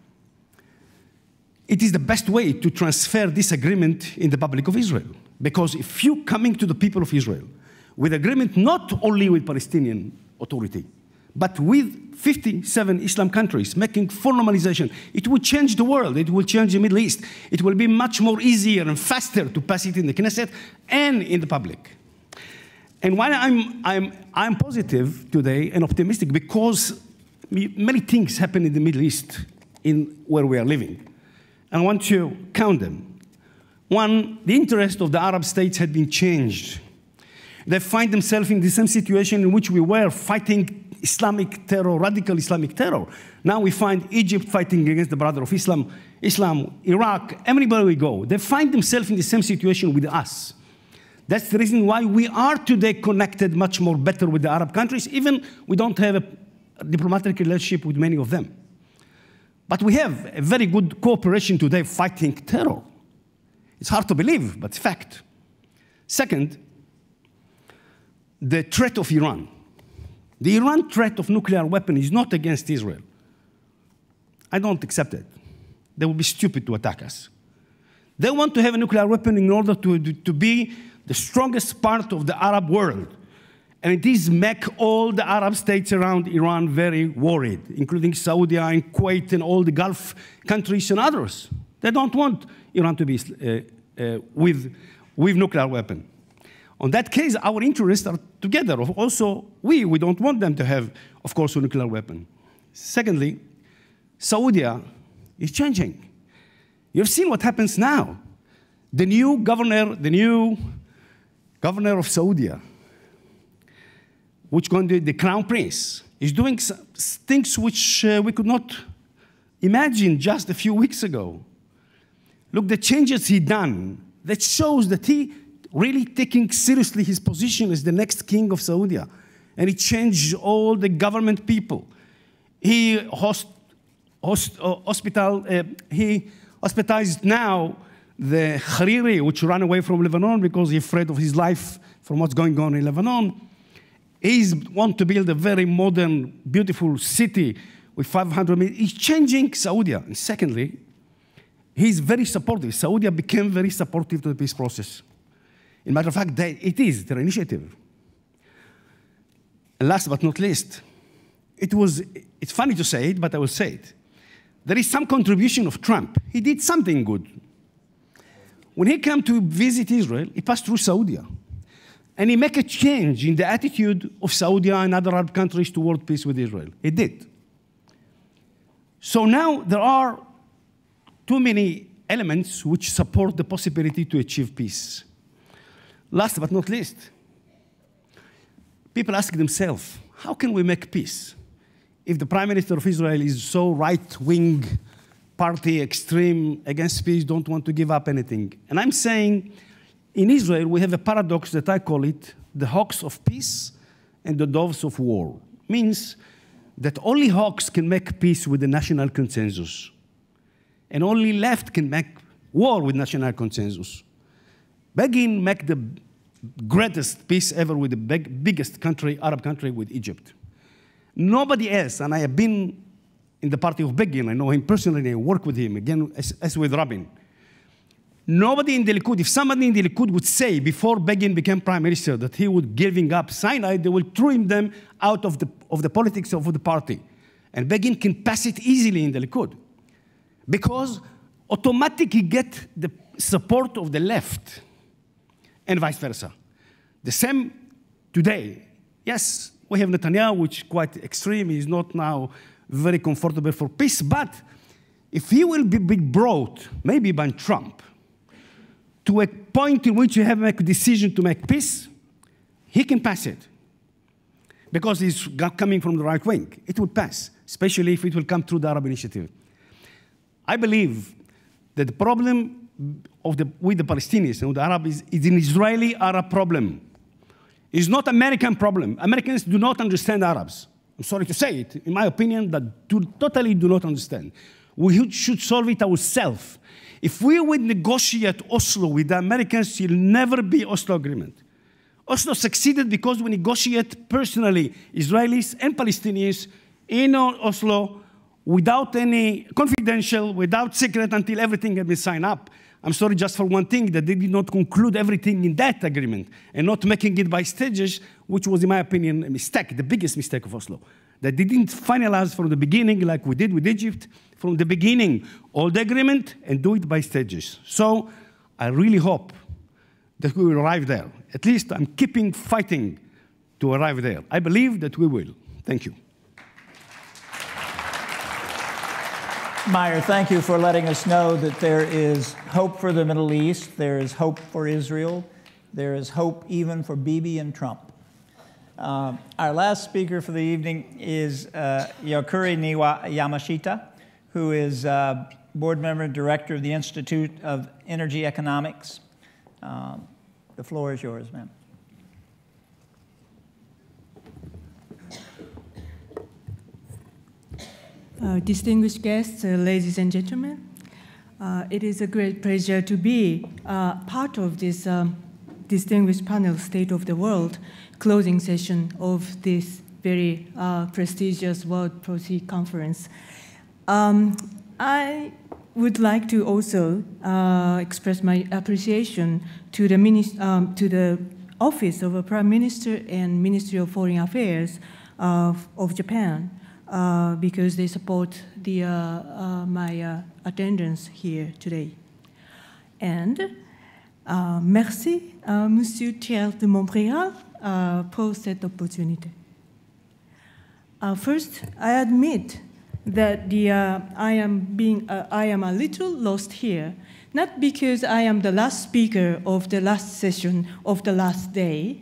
it is the best way to transfer this agreement in the public of Israel. Because if you coming to the people of Israel with agreement not only with Palestinian Authority, but with fifty-seven Islam countries making full normalization, it will change the world, it will change the Middle East. It will be much more easier and faster to pass it in the Knesset and in the public. And why I'm, I'm, I'm positive today and optimistic, because many things happen in the Middle East in where we are living. And I want to count them. One, the interest of the Arab states had been changed. They find themselves in the same situation in which we were fighting Islamic terror, radical Islamic terror. Now we find Egypt fighting against the brother of Islam, Islam, Iraq, everywhere we go. They find themselves in the same situation with us. That's the reason why we are today connected much more better with the Arab countries, even we don't have a diplomatic relationship with many of them. But we have a very good cooperation today fighting terror. It's hard to believe, but it's fact. Second, the threat of Iran. The Iran threat of nuclear weapon is not against Israel. I don't accept it. They would be stupid to attack us. They want to have a nuclear weapon in order to, to be the strongest part of the Arab world. And it is make all the Arab states around Iran very worried, including Saudi and Kuwait and all the Gulf countries and others. They don't want Iran to be uh, uh, with, with nuclear weapon. On that case, our interests are together. Also, we, we don't want them to have, of course, a nuclear weapon. Secondly, Saudi is changing. You've seen what happens now. The new governor, the new governor of Saudi, which going to the crown prince, is doing things which uh, we could not imagine just a few weeks ago. Look, the changes he done, that shows that he really taking seriously his position as the next king of Saudi. And he changed all the government people. He host, host, uh, hospital, uh, he hospitalized now the Hariri, which ran away from Lebanon because he's afraid of his life from what's going on in Lebanon. He wants to build a very modern, beautiful city with five hundred million. He's changing Saudi. And secondly, he's very supportive. Saudi became very supportive to the peace process. In matter of fact, they, it is their initiative. And last but not least, it was, it's funny to say it, but I will say it. There is some contribution of Trump. He did something good. When he came to visit Israel, he passed through Saudi. And he made a change in the attitude of Saudi and other Arab countries toward peace with Israel. He did. So now there are too many elements which support the possibility to achieve peace. Last but not least, people ask themselves, how can we make peace if the Prime Minister of Israel is so right-wing, party, extreme, against peace, don't want to give up anything? And I'm saying, in Israel, we have a paradox that I call it the hawks of peace and the doves of war. Means that only hawks can make peace with the national consensus. And only left can make war with national consensus. Begin make the greatest peace ever with the big, biggest country, Arab country, with Egypt. Nobody else, and I have been in the party of Begin, I know him personally, I work with him, again, as, as with Rabin. Nobody in the Likud, if somebody in the Likud would say before Begin became prime minister that he would giving up Sinai, they will throw him them out of the, of the politics of the party. And Begin can pass it easily in the Likud. Because automatically get the support of the left and vice versa. The same today. Yes, we have Netanyahu, which is quite extreme. He's not now very comfortable for peace. But if he will be brought, maybe by Trump, to a point in which you have to make a decision to make peace, he can pass it. Because he's coming from the right wing. It will pass, especially if it will come through the Arab initiative. I believe that the problem of the, with the Palestinians and with the Arabs is, is an Israeli-Arab problem. It's not an American problem. Americans do not understand Arabs. I'm sorry to say it. In my opinion, that do, totally do not understand. We should solve it ourselves. If we would negotiate Oslo with the Americans, it will never be Oslo agreement. Oslo succeeded because we negotiate personally, Israelis and Palestinians in Oslo, without any confidential, without secret, until everything had been signed up. I'm sorry just for one thing, that they did not conclude everything in that agreement and not making it by stages, which was, in my opinion, a mistake, the biggest mistake of Oslo. That they didn't finalize from the beginning, like we did with Egypt, from the beginning, all the agreement, and do it by stages. So I really hope that we will arrive there. At least I'm keeping fighting to arrive there. I believe that we will. Thank you. Meyer, thank you for letting us know that there is hope for the Middle East, there is hope for Israel, there is hope even for Bibi and Trump. Uh, our last speaker for the evening is uh, Yukari Niwa Yamashita, who is uh, board member and director of the Institute of Energy Economics. Uh, the floor is yours, ma'am. Uh, distinguished guests, uh, ladies and gentlemen, uh, it is a great pleasure to be uh, part of this um, distinguished panel, State of the World, closing session of this very uh, prestigious World Policy Conference. Um, I would like to also uh, express my appreciation to the, um, to the office of a Prime Minister and Ministry of Foreign Affairs of, of Japan, uh, because they support the, uh, uh, my uh, attendance here today. And uh, merci, uh, Monsieur Thiers de Montréal, uh, pour cette opportunité. Uh, first, I admit that the, uh, I, am being, uh, I am a little lost here, not because I am the last speaker of the last session of the last day.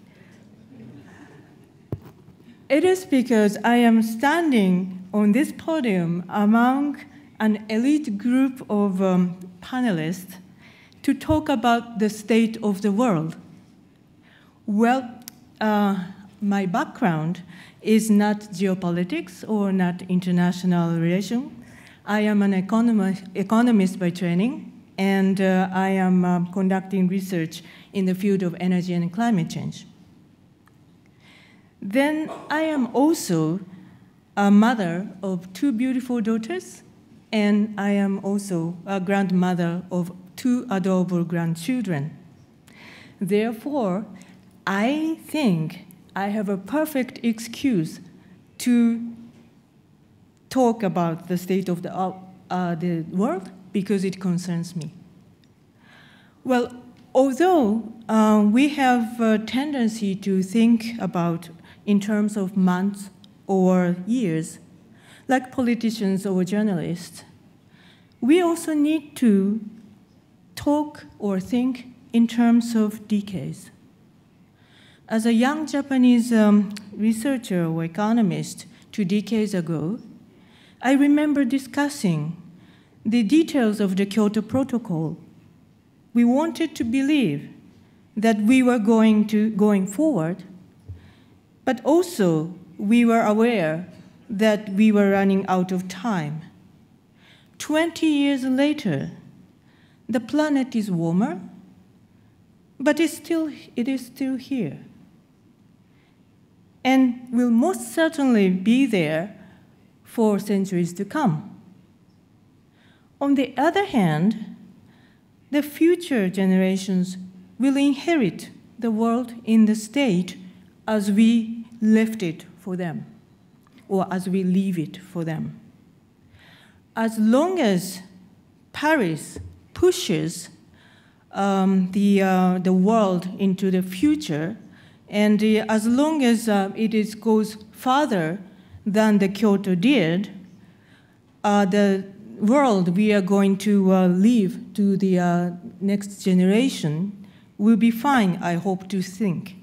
It is because I am standing on this podium among an elite group of um, panelists to talk about the state of the world. Well, uh, my background is not geopolitics or not international relations. I am an economist, economist by training, and uh, I am um, conducting research in the field of energy and climate change. Then I am also a mother of two beautiful daughters, and I am also a grandmother of two adorable grandchildren. Therefore, I think I have a perfect excuse to talk about the state of the, uh, the world because it concerns me. Well, although uh, we have a tendency to think about in terms of months or years, like politicians or journalists, we also need to talk or think in terms of decades. As a young Japanese um, researcher or economist two decades ago, I remember discussing the details of the Kyoto Protocol. We wanted to believe that we were going to going forward, but also we were aware that we were running out of time. Twenty years later, the planet is warmer, but it's still, it is still here, and will most certainly be there for centuries to come. On the other hand, the future generations will inherit the world in the state as we left it for them, or as we leave it for them. As long as Paris pushes um, the, uh, the world into the future, and uh, as long as uh, it is, goes farther than the Kyoto did, uh, the world we are going to uh, leave to the uh, next generation will be fine, I hope to think.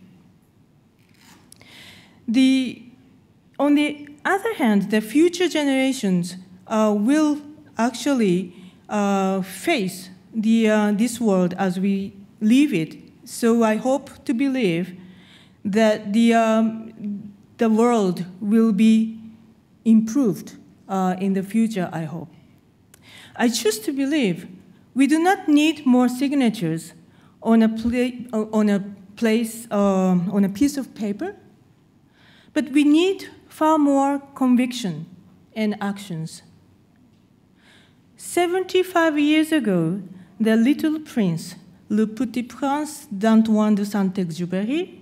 The, on the other hand, the future generations uh, will actually uh, face the, uh, this world as we leave it. So I hope to believe that the, um, the world will be improved uh, in the future, I hope. I choose to believe we do not need more signatures on a, pla on a place, um, on a piece of paper, but we need far more conviction and actions. seventy-five years ago, the Little Prince, Le Petit Prince d'Antoine de Saint-Exupéry,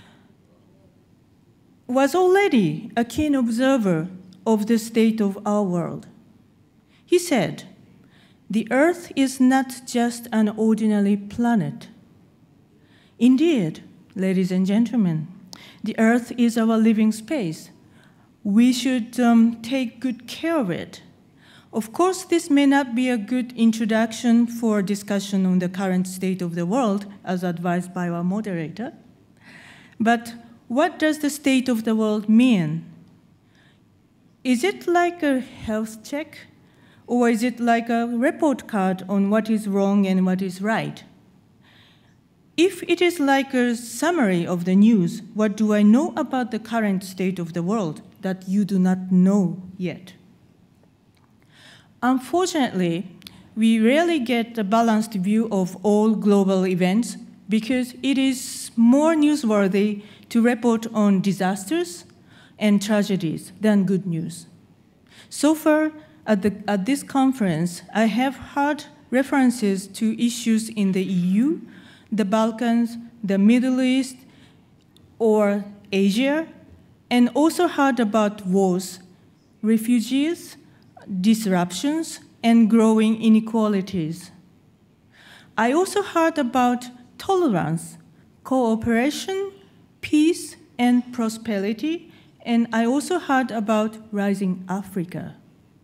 was already a keen observer of the state of our world. He said, "The Earth is not just an ordinary planet. Indeed, ladies and gentlemen, the Earth is our living space. We should um, take good care of it." Of course, this may not be a good introduction for a discussion on the current state of the world, as advised by our moderator. But what does the state of the world mean? Is it like a health check? Or is it like a report card on what is wrong and what is right? If it is like a summary of the news, what do I know about the current state of the world that you do not know yet? Unfortunately, we rarely get a balanced view of all global events because it is more newsworthy to report on disasters and tragedies than good news. So far, At, the, at this conference, I have heard references to issues in the E U, the Balkans, the Middle East, or Asia, and also heard about wars, refugees, disruptions, and growing inequalities. I also heard about tolerance, cooperation, peace, and prosperity, and I also heard about rising Africa.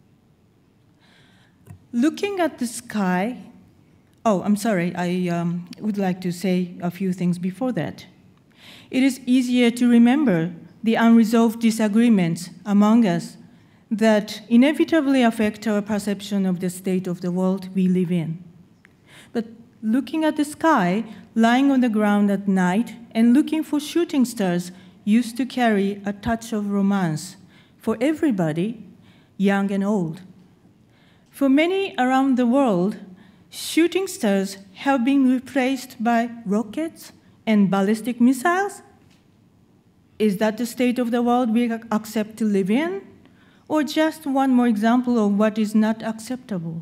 Looking at the sky, oh, I'm sorry, I um, would like to say a few things before that. It is easier to remember the unresolved disagreements among us that inevitably affect our perception of the state of the world we live in. But looking at the sky, lying on the ground at night, and looking for shooting stars used to carry a touch of romance for everybody, young and old. For many around the world, shooting stars have been replaced by rockets and ballistic missiles. Is that the state of the world we accept to live in? Or just one more example of what is not acceptable?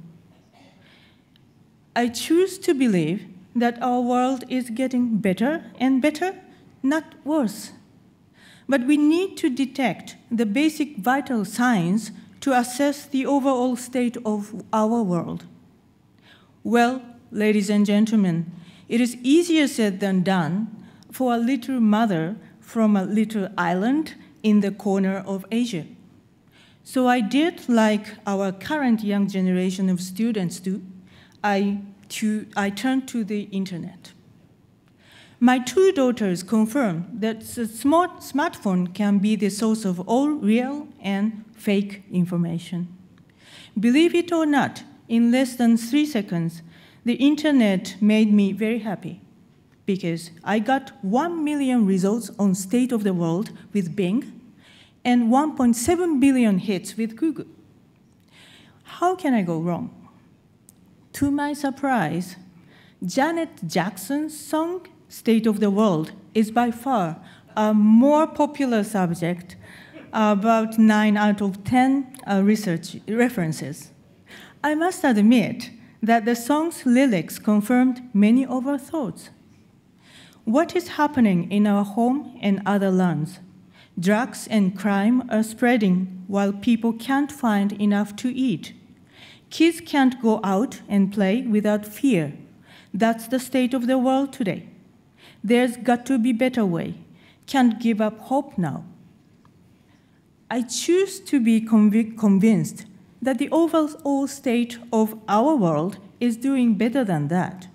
I choose to believe that our world is getting better and better, not worse. But we need to detect the basic vital signs to assess the overall state of our world. Well, ladies and gentlemen, it is easier said than done for a little mother from a little island in the corner of Asia. So I did like our current young generation of students do. I, to, I turned to the internet. My two daughters confirmed that the smart smartphone can be the source of all real and fake information. Believe it or not, in less than three seconds, the internet made me very happy because I got one million results on state of the world with Bing and one point seven billion hits with Google. How can I go wrong? To my surprise, Janet Jackson's song, State of the World, is by far a more popular subject, about nine out of ten uh, research references. I must admit that the song's lyrics confirmed many of our thoughts. What is happening in our home and other lands? Drugs and crime are spreading while people can't find enough to eat. Kids can't go out and play without fear. That's the state of the world today. There's got to be a better way. Can't give up hope now. I choose to be conv- convinced that the overall state of our world is doing better than that.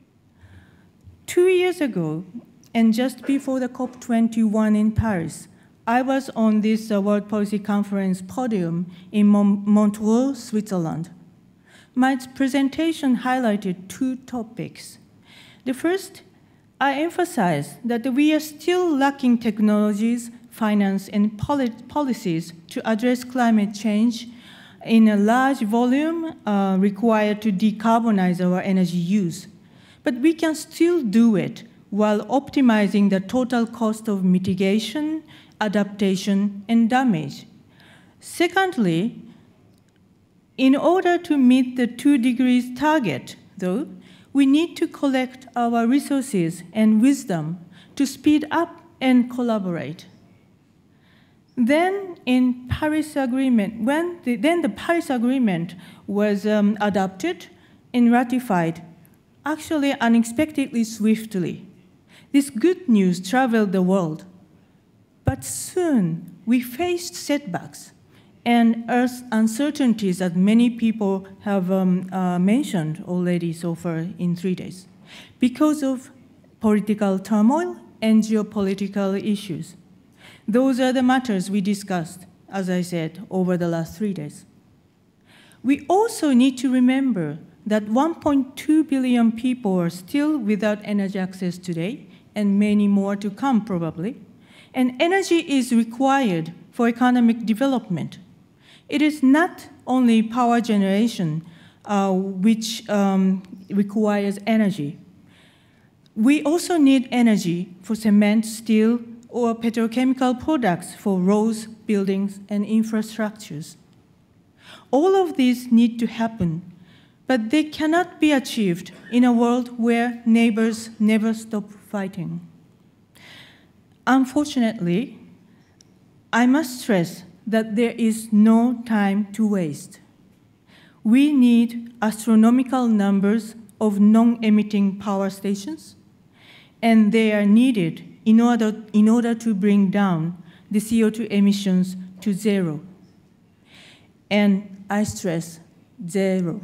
Two years ago, and just before the COP twenty-one in Paris, I was on this uh, World Policy Conference podium in Mon- Montreux, Switzerland. My presentation highlighted two topics. The first, I emphasized that we are still lacking technologies, finance, and poli- policies to address climate change in a large volume uh, required to decarbonize our energy use. But we can still do it while optimizing the total cost of mitigation, adaptation, and damage. Secondly, in order to meet the two degrees target, though, we need to collect our resources and wisdom to speed up and collaborate. Then, in Paris Agreement, when the, then the Paris Agreement was um, adopted and ratified, actually unexpectedly swiftly. This good news traveled the world. But soon, we faced setbacks and Earth's uncertainties that many people have um, uh, mentioned already so far in three days, because of political turmoil and geopolitical issues. Those are the matters we discussed, as I said, over the last three days. We also need to remember that one point two billion people are still without energy access today, and many more to come probably. And energy is required for economic development. It is not only power generation uh, which um, requires energy. We also need energy for cement, steel, or petrochemical products for roads, buildings, and infrastructures. All of these need to happen but they cannot be achieved in a world where neighbors never stop fighting. Unfortunately, I must stress that there is no time to waste. We need astronomical numbers of non-emitting power stations, and they are needed in order, in order to bring down the C O two emissions to zero. And I stress, zero.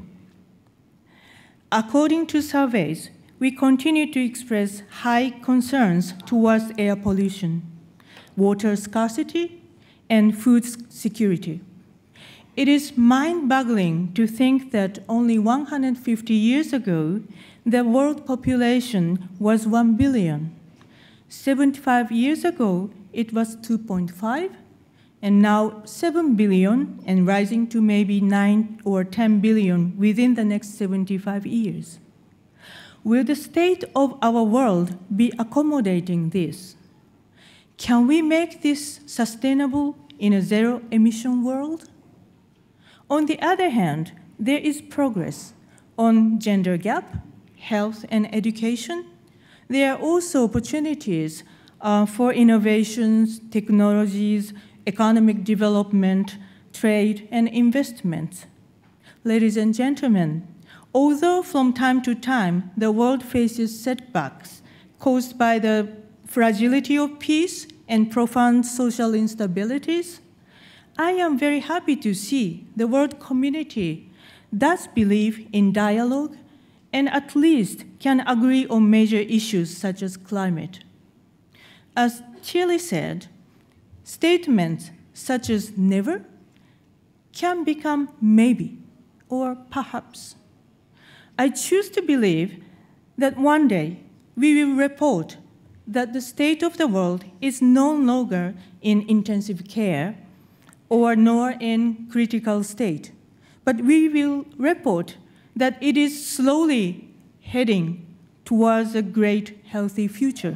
According to surveys, we continue to express high concerns towards air pollution, water scarcity, and food security. It is mind-boggling to think that only one hundred fifty years ago, the world population was one billion. seventy-five years ago, it was two point five, and now seven billion, and rising to maybe nine or ten billion within the next seventy-five years. Will the state of our world be accommodating this? Can we make this sustainable in a zero-emission world? On the other hand, there is progress on gender gap, health and education. There are also opportunities uh, for innovations, technologies, economic development, trade, and investment. Ladies and gentlemen, although from time to time the world faces setbacks caused by the fragility of peace and profound social instabilities, I am very happy to see the world community does believe in dialogue and at least can agree on major issues such as climate. As Thierry said, statements such as never can become maybe or perhaps. I choose to believe that one day we will report that the state of the world is no longer in intensive care or nor in critical state, but we will report that it is slowly heading towards a great healthy future.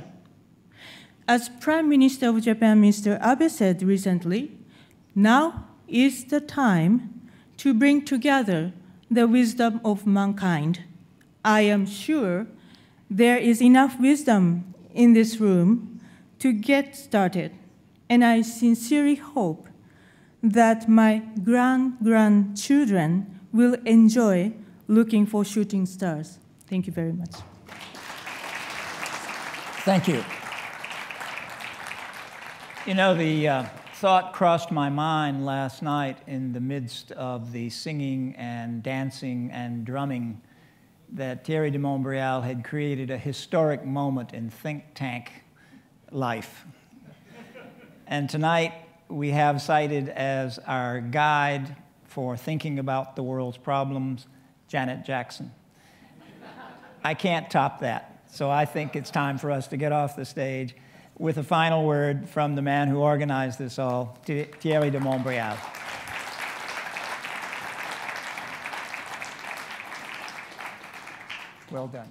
As Prime Minister of Japan, Mister Abe, said recently, now is the time to bring together the wisdom of mankind. I am sure there is enough wisdom in this room to get started, and I sincerely hope that my grand-grandchildren will enjoy looking for shooting stars. Thank you very much. Thank you. You know, the uh, thought crossed my mind last night in the midst of the singing and dancing and drumming that Thierry de Montbrial had created a historic moment in think tank life. And tonight, we have cited as our guide for thinking about the world's problems, Janet Jackson. I can't top that, so I think it's time for us to get off the stage with a final word from the man who organized this all, Thierry de Montbrial. Well done.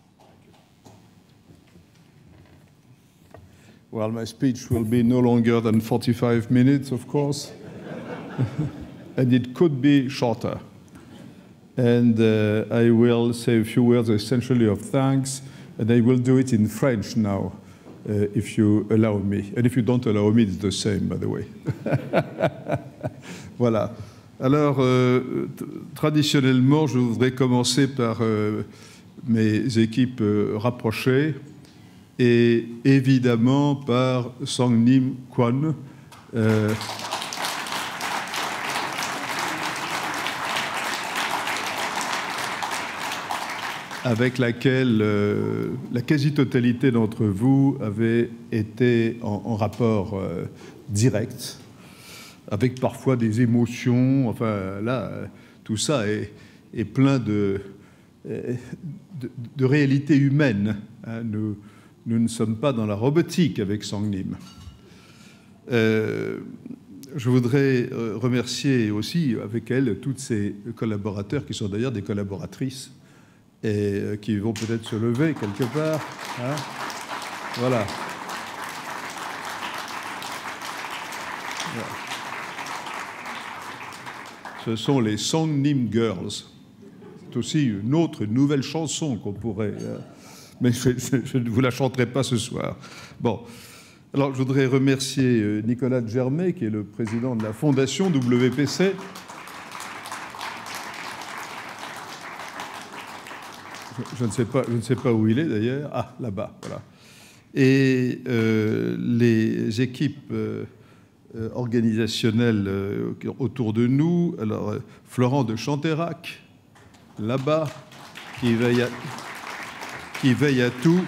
Well, my speech will be no longer than forty-five minutes, of course, and it could be shorter. And uh, I will say a few words essentially of thanks, and I will do it in French now, uh, if you allow me. And if you don't allow me, it's the same, by the way. Voilà. Alors, euh, traditionnellement, je voudrais commencer par euh, mes équipes euh, rapprochées, et évidemment par Song Nim Kwan, euh, avec laquelle euh, la quasi-totalité d'entre vous avait été en, en rapport euh, direct, avec parfois des émotions. Enfin, là, tout ça est, est plein de, de, de réalité humaine. Hein. Nous, Nous ne sommes pas dans la robotique avec Song Nim. Euh, je voudrais remercier aussi avec elle tous ses collaborateurs, qui sont d'ailleurs des collaboratrices, et qui vont peut-être se lever quelque part. Hein. Voilà. Voilà. Ce sont les Song Nim Girls. aussi une autre, une nouvelle chanson qu'on pourrait... Euh, mais je, je, je ne vous la chanterai pas ce soir. Bon, alors je voudrais remercier Nicolas Germet, qui est le président de la fondation W P C. Je, je, ne sais pas, je ne sais pas où il est d'ailleurs. Ah, là-bas, voilà. Et euh, les équipes... Euh, Euh, organisationnel euh, autour de nous. Alors, euh, Florent de Chanterac, là-bas, qui veille à, qui veille à tout.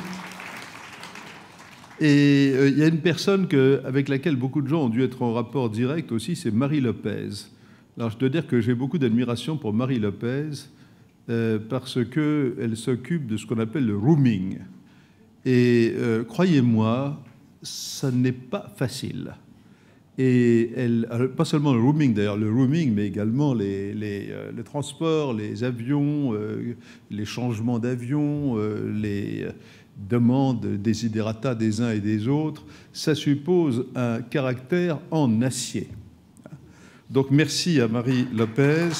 Et euh, il y a une personne que, avec laquelle beaucoup de gens ont dû être en rapport direct aussi, c'est Marie Lopez. Alors, je dois dire que j'ai beaucoup d'admiration pour Marie Lopez euh, parce qu'elle s'occupe de ce qu'on appelle le rooming. Et euh, croyez-moi, ça n'est pas facile. Et elle, pas seulement le roaming, d'ailleurs, le roaming, mais également les, les, euh, les transports, les avions, euh, les changements d'avions, euh, les demandes, desiderata des uns et des autres. Ça suppose un caractère en acier. Donc, merci à Marie Lopez.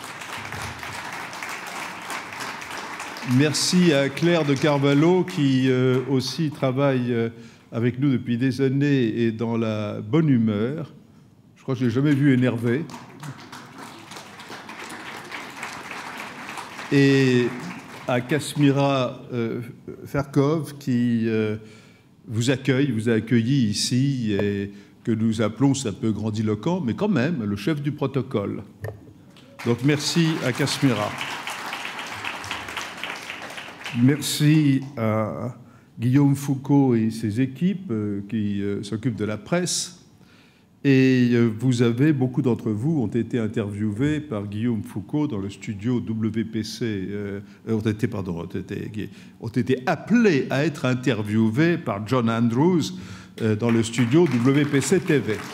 Merci à Claire de Carvalho, qui euh, aussi travaille... Euh, avec nous depuis des années et dans la bonne humeur. Je crois que je ne l'ai jamais vu énervé. Et à Kasmira euh, Ferkov, qui euh, vous accueille, vous a accueilli ici, et que nous appelons, c'est un peu grandiloquent, mais quand même, le chef du protocole. Donc merci à Kasmira. Merci à Guillaume Foucault et ses équipes euh, qui euh, s'occupent de la presse. Et euh, vous avez, beaucoup d'entre vous ont été interviewés par Guillaume Foucault dans le studio W P C, euh, ont, été, pardon, ont, été, ont été appelés à être interviewés par John Andrews euh, dans le studio W P C T V.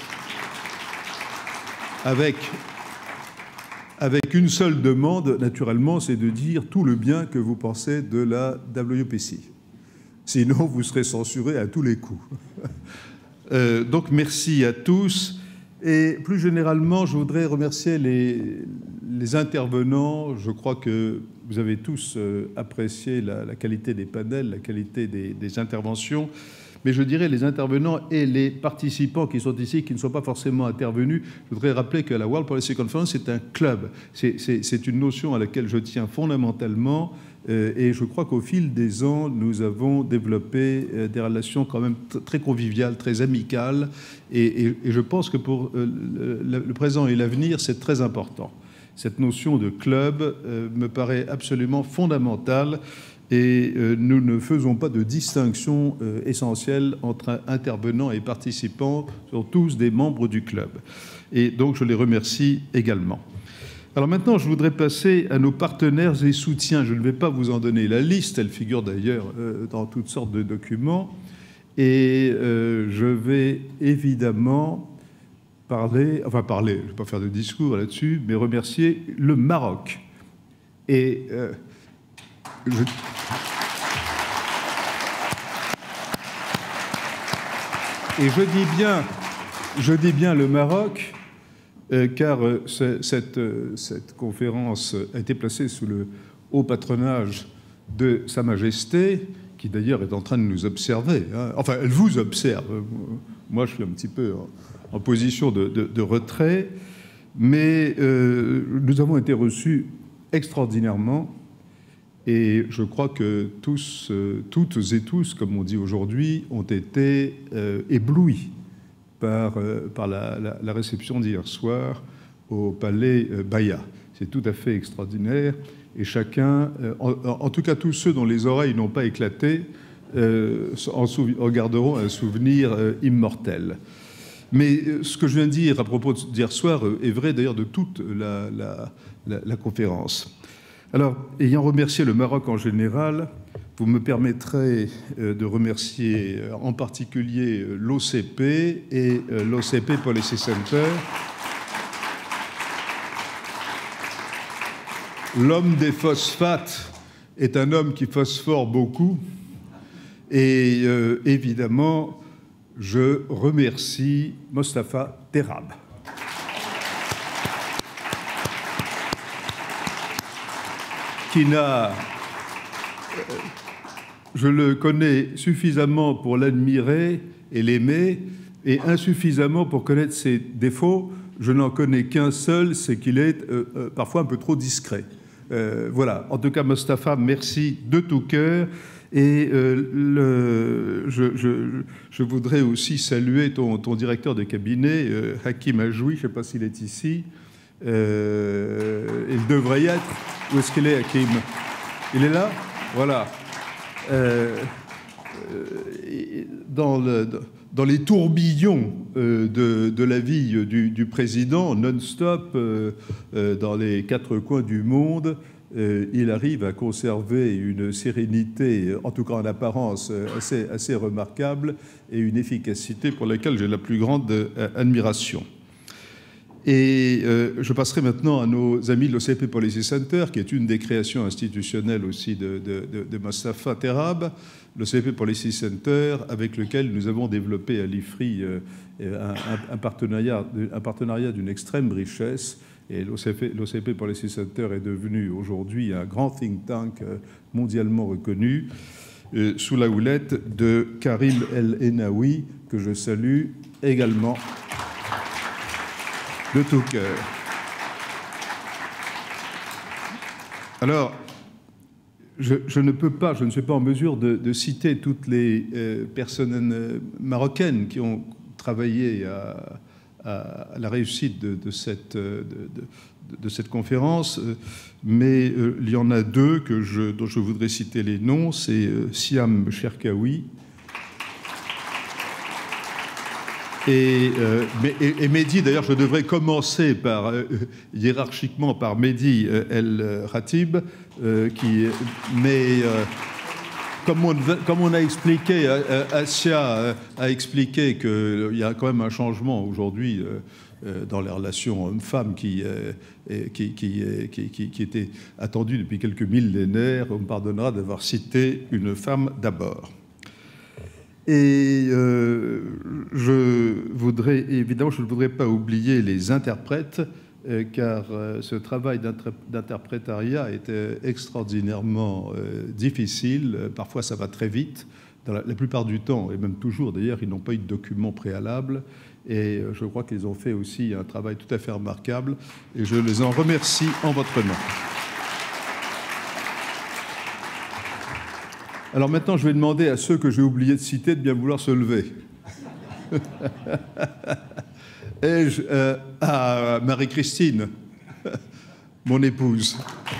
Avec, avec une seule demande, naturellement, c'est de dire tout le bien que vous pensez de la W P C. Sinon, vous serez censuré à tous les coups. euh, donc, merci à tous. Et plus généralement, je voudrais remercier les, les intervenants. Je crois que vous avez tous euh, apprécié la, la qualité des panels, la qualité des, des interventions. Mais je dirais les intervenants et les participants qui sont ici, qui ne sont pas forcément intervenus. Je voudrais rappeler que la World Policy Conference, c'est un club. C'est une notion à laquelle je tiens fondamentalement. Euh, et je crois qu'au fil des ans, nous avons développé euh, des relations quand même très conviviales, très amicales. Et, et, et je pense que pour euh, le, le présent et l'avenir, c'est très important. Cette notion de club euh, me paraît absolument fondamentale. Et euh, nous ne faisons pas de distinction euh, essentielle entre intervenants et participants, sont tous des membres du club. Et donc, je les remercie également. Alors maintenant, je voudrais passer à nos partenaires et soutiens. Je ne vais pas vous en donner la liste, elle figure d'ailleurs euh, dans toutes sortes de documents. Et euh, je vais évidemment parler, enfin parler, je ne vais pas faire de discours là-dessus, mais remercier le Maroc. Et... Euh, Je... Et je dis bien, je dis bien le Maroc, euh, car euh, cette, euh, cette conférence a été placée sous le haut patronage de Sa Majesté, qui d'ailleurs est en train de nous observer. Hein. Enfin, elle vous observe. Moi, je suis un petit peu en, en position de, de, de retrait, mais euh, nous avons été reçus extraordinairement. Et je crois que tous, euh, toutes et tous, comme on dit aujourd'hui, ont été euh, éblouis par, euh, par la, la, la réception d'hier soir au palais euh, Baya. C'est tout à fait extraordinaire. Et chacun, euh, en, en tout cas tous ceux dont les oreilles n'ont pas éclaté, euh, en, en garderont un souvenir euh, immortel. Mais euh, ce que je viens de dire à propos d'hier soir euh, est vrai d'ailleurs de toute la, la, la, la conférence. Alors, ayant remercié le Maroc en général, vous me permettrez de remercier en particulier l'O C P et l'O C P Policy Center. L'homme des phosphates est un homme qui phosphore beaucoup. Et euh, évidemment, je remercie Mostafa Terab. qui n'a... Je le connais suffisamment pour l'admirer et l'aimer, et insuffisamment pour connaître ses défauts. Je n'en connais qu'un seul, c'est qu'il est euh, euh, parfois un peu trop discret. Euh, voilà. En tout cas, Mostafa, merci de tout cœur. Et euh, le, je, je, je voudrais aussi saluer ton, ton directeur de cabinet, euh, Hakim Ajoui, je ne sais pas s'il est ici. Euh, il devrait y être. Où est-ce qu'il est, Hakim? Il est là? Voilà. Euh, euh, dans, le, dans les tourbillons euh, de, de la vie du, du président, non-stop, euh, euh, dans les quatre coins du monde, euh, il arrive à conserver une sérénité, en tout cas en apparence, assez, assez remarquable, et une efficacité pour laquelle j'ai la plus grande euh, admiration. Et euh, je passerai maintenant à nos amis de l'O C P Policy Center, qui est une des créations institutionnelles aussi de, de, de, de Mostafa Terab, l'O C P Policy Center, avec lequel nous avons développé à l'I F R I euh, un, un, un partenariat, un partenariat d'une extrême richesse. Et l'O C P, l'O C P Policy Center est devenu aujourd'hui un grand think tank mondialement reconnu, euh, sous la houlette de Karim El Enaoui, que je salue également de tout cœur. Alors, je, je ne peux pas, je ne suis pas en mesure de, de citer toutes les euh, personnes marocaines qui ont travaillé à, à la réussite de, de, cette, de, de, de cette conférence, mais euh, il y en a deux que je, dont je voudrais citer les noms. C'est euh, Siam Cherkaoui, Et, euh, et, et Mehdi, d'ailleurs, je devrais commencer par, euh, hiérarchiquement par Mehdi euh, El Khatib, euh, qui, mais euh, comme, on, comme on a expliqué, euh, Assia a expliqué qu'il y a quand même un changement aujourd'hui euh, dans les relations hommes-femmes qui, euh, qui, qui, qui, qui, qui était attendu depuis quelques millénaires. On me pardonnera d'avoir cité une femme d'abord. Et euh, je voudrais, évidemment, je ne voudrais pas oublier les interprètes, euh, car euh, ce travail d'interprétariat est euh, extraordinairement euh, difficile. Parfois, ça va très vite. Dans la, la plupart du temps, et même toujours d'ailleurs, ils n'ont pas eu de documents préalables. Et euh, je crois qu'ils ont fait aussi un travail tout à fait remarquable. Et je les en remercie en votre nom. Alors maintenant, je vais demander à ceux que j'ai oublié de citer de bien vouloir se lever. Et je, euh, à Marie-Christine, mon épouse.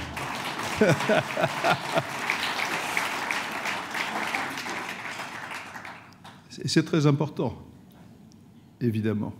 C'est très important, évidemment.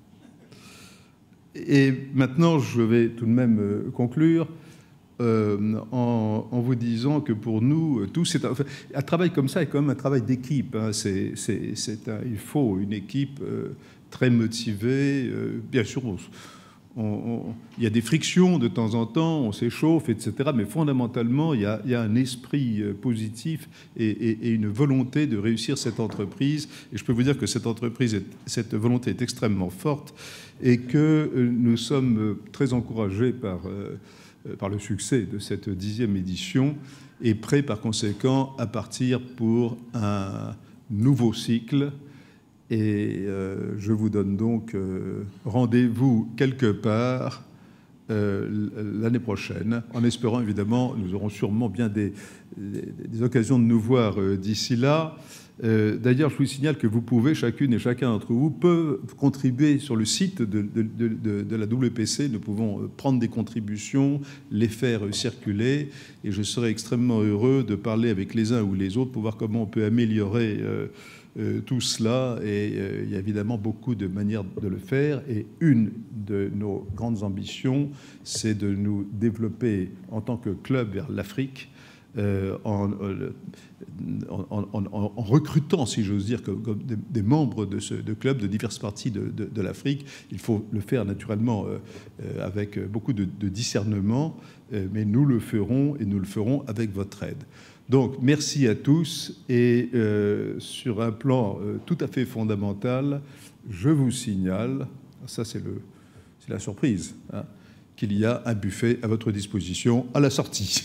Et maintenant, je vais tout de même conclure. Euh, en, en vous disant que pour nous, tous, c'est un, enfin, un travail comme ça est quand même un travail d'équipe. Hein. C'est, c'est, c'est un, il faut une équipe euh, très motivée. Euh, bien sûr, on, on, on, il y a des frictions de temps en temps, on s'échauffe, et cetera. Mais fondamentalement, il y a, il y a un esprit positif et, et, et une volonté de réussir cette entreprise. Et je peux vous dire que cette entreprise, est, cette volonté est extrêmement forte et que nous sommes très encouragés par... Euh, par le succès de cette dixième édition, et prêt par conséquent à partir pour un nouveau cycle. Et euh, je vous donne donc euh, rendez-vous quelque part euh, l'année prochaine, en espérant évidemment, nous aurons sûrement bien des, des, des occasions de nous voir euh, d'ici là. Euh, D'ailleurs, je vous signale que vous pouvez, chacune et chacun d'entre vous, peut contribuer sur le site de, de, de, de, de la W P C. Nous pouvons prendre des contributions, les faire circuler, et je serai extrêmement heureux de parler avec les uns ou les autres pour voir comment on peut améliorer euh, euh, tout cela. Et euh, il y a évidemment beaucoup de manières de le faire. Et une de nos grandes ambitions, c'est de nous développer en tant que club vers l'Afrique. Euh, en, en, en, en, en recrutant, si j'ose dire, comme, comme des, des membres de ce de club de diverses parties de, de, de l'Afrique. Il faut le faire naturellement euh, euh, avec beaucoup de, de discernement, euh, mais nous le ferons et nous le ferons avec votre aide. Donc, merci à tous. Et euh, sur un plan euh, tout à fait fondamental, je vous signale, ça c'est le, c'est la surprise, hein, qu'il y a un buffet à votre disposition à la sortie.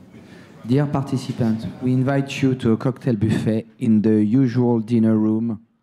Dear participants, we invite you to a cocktail buffet in the usual dinner room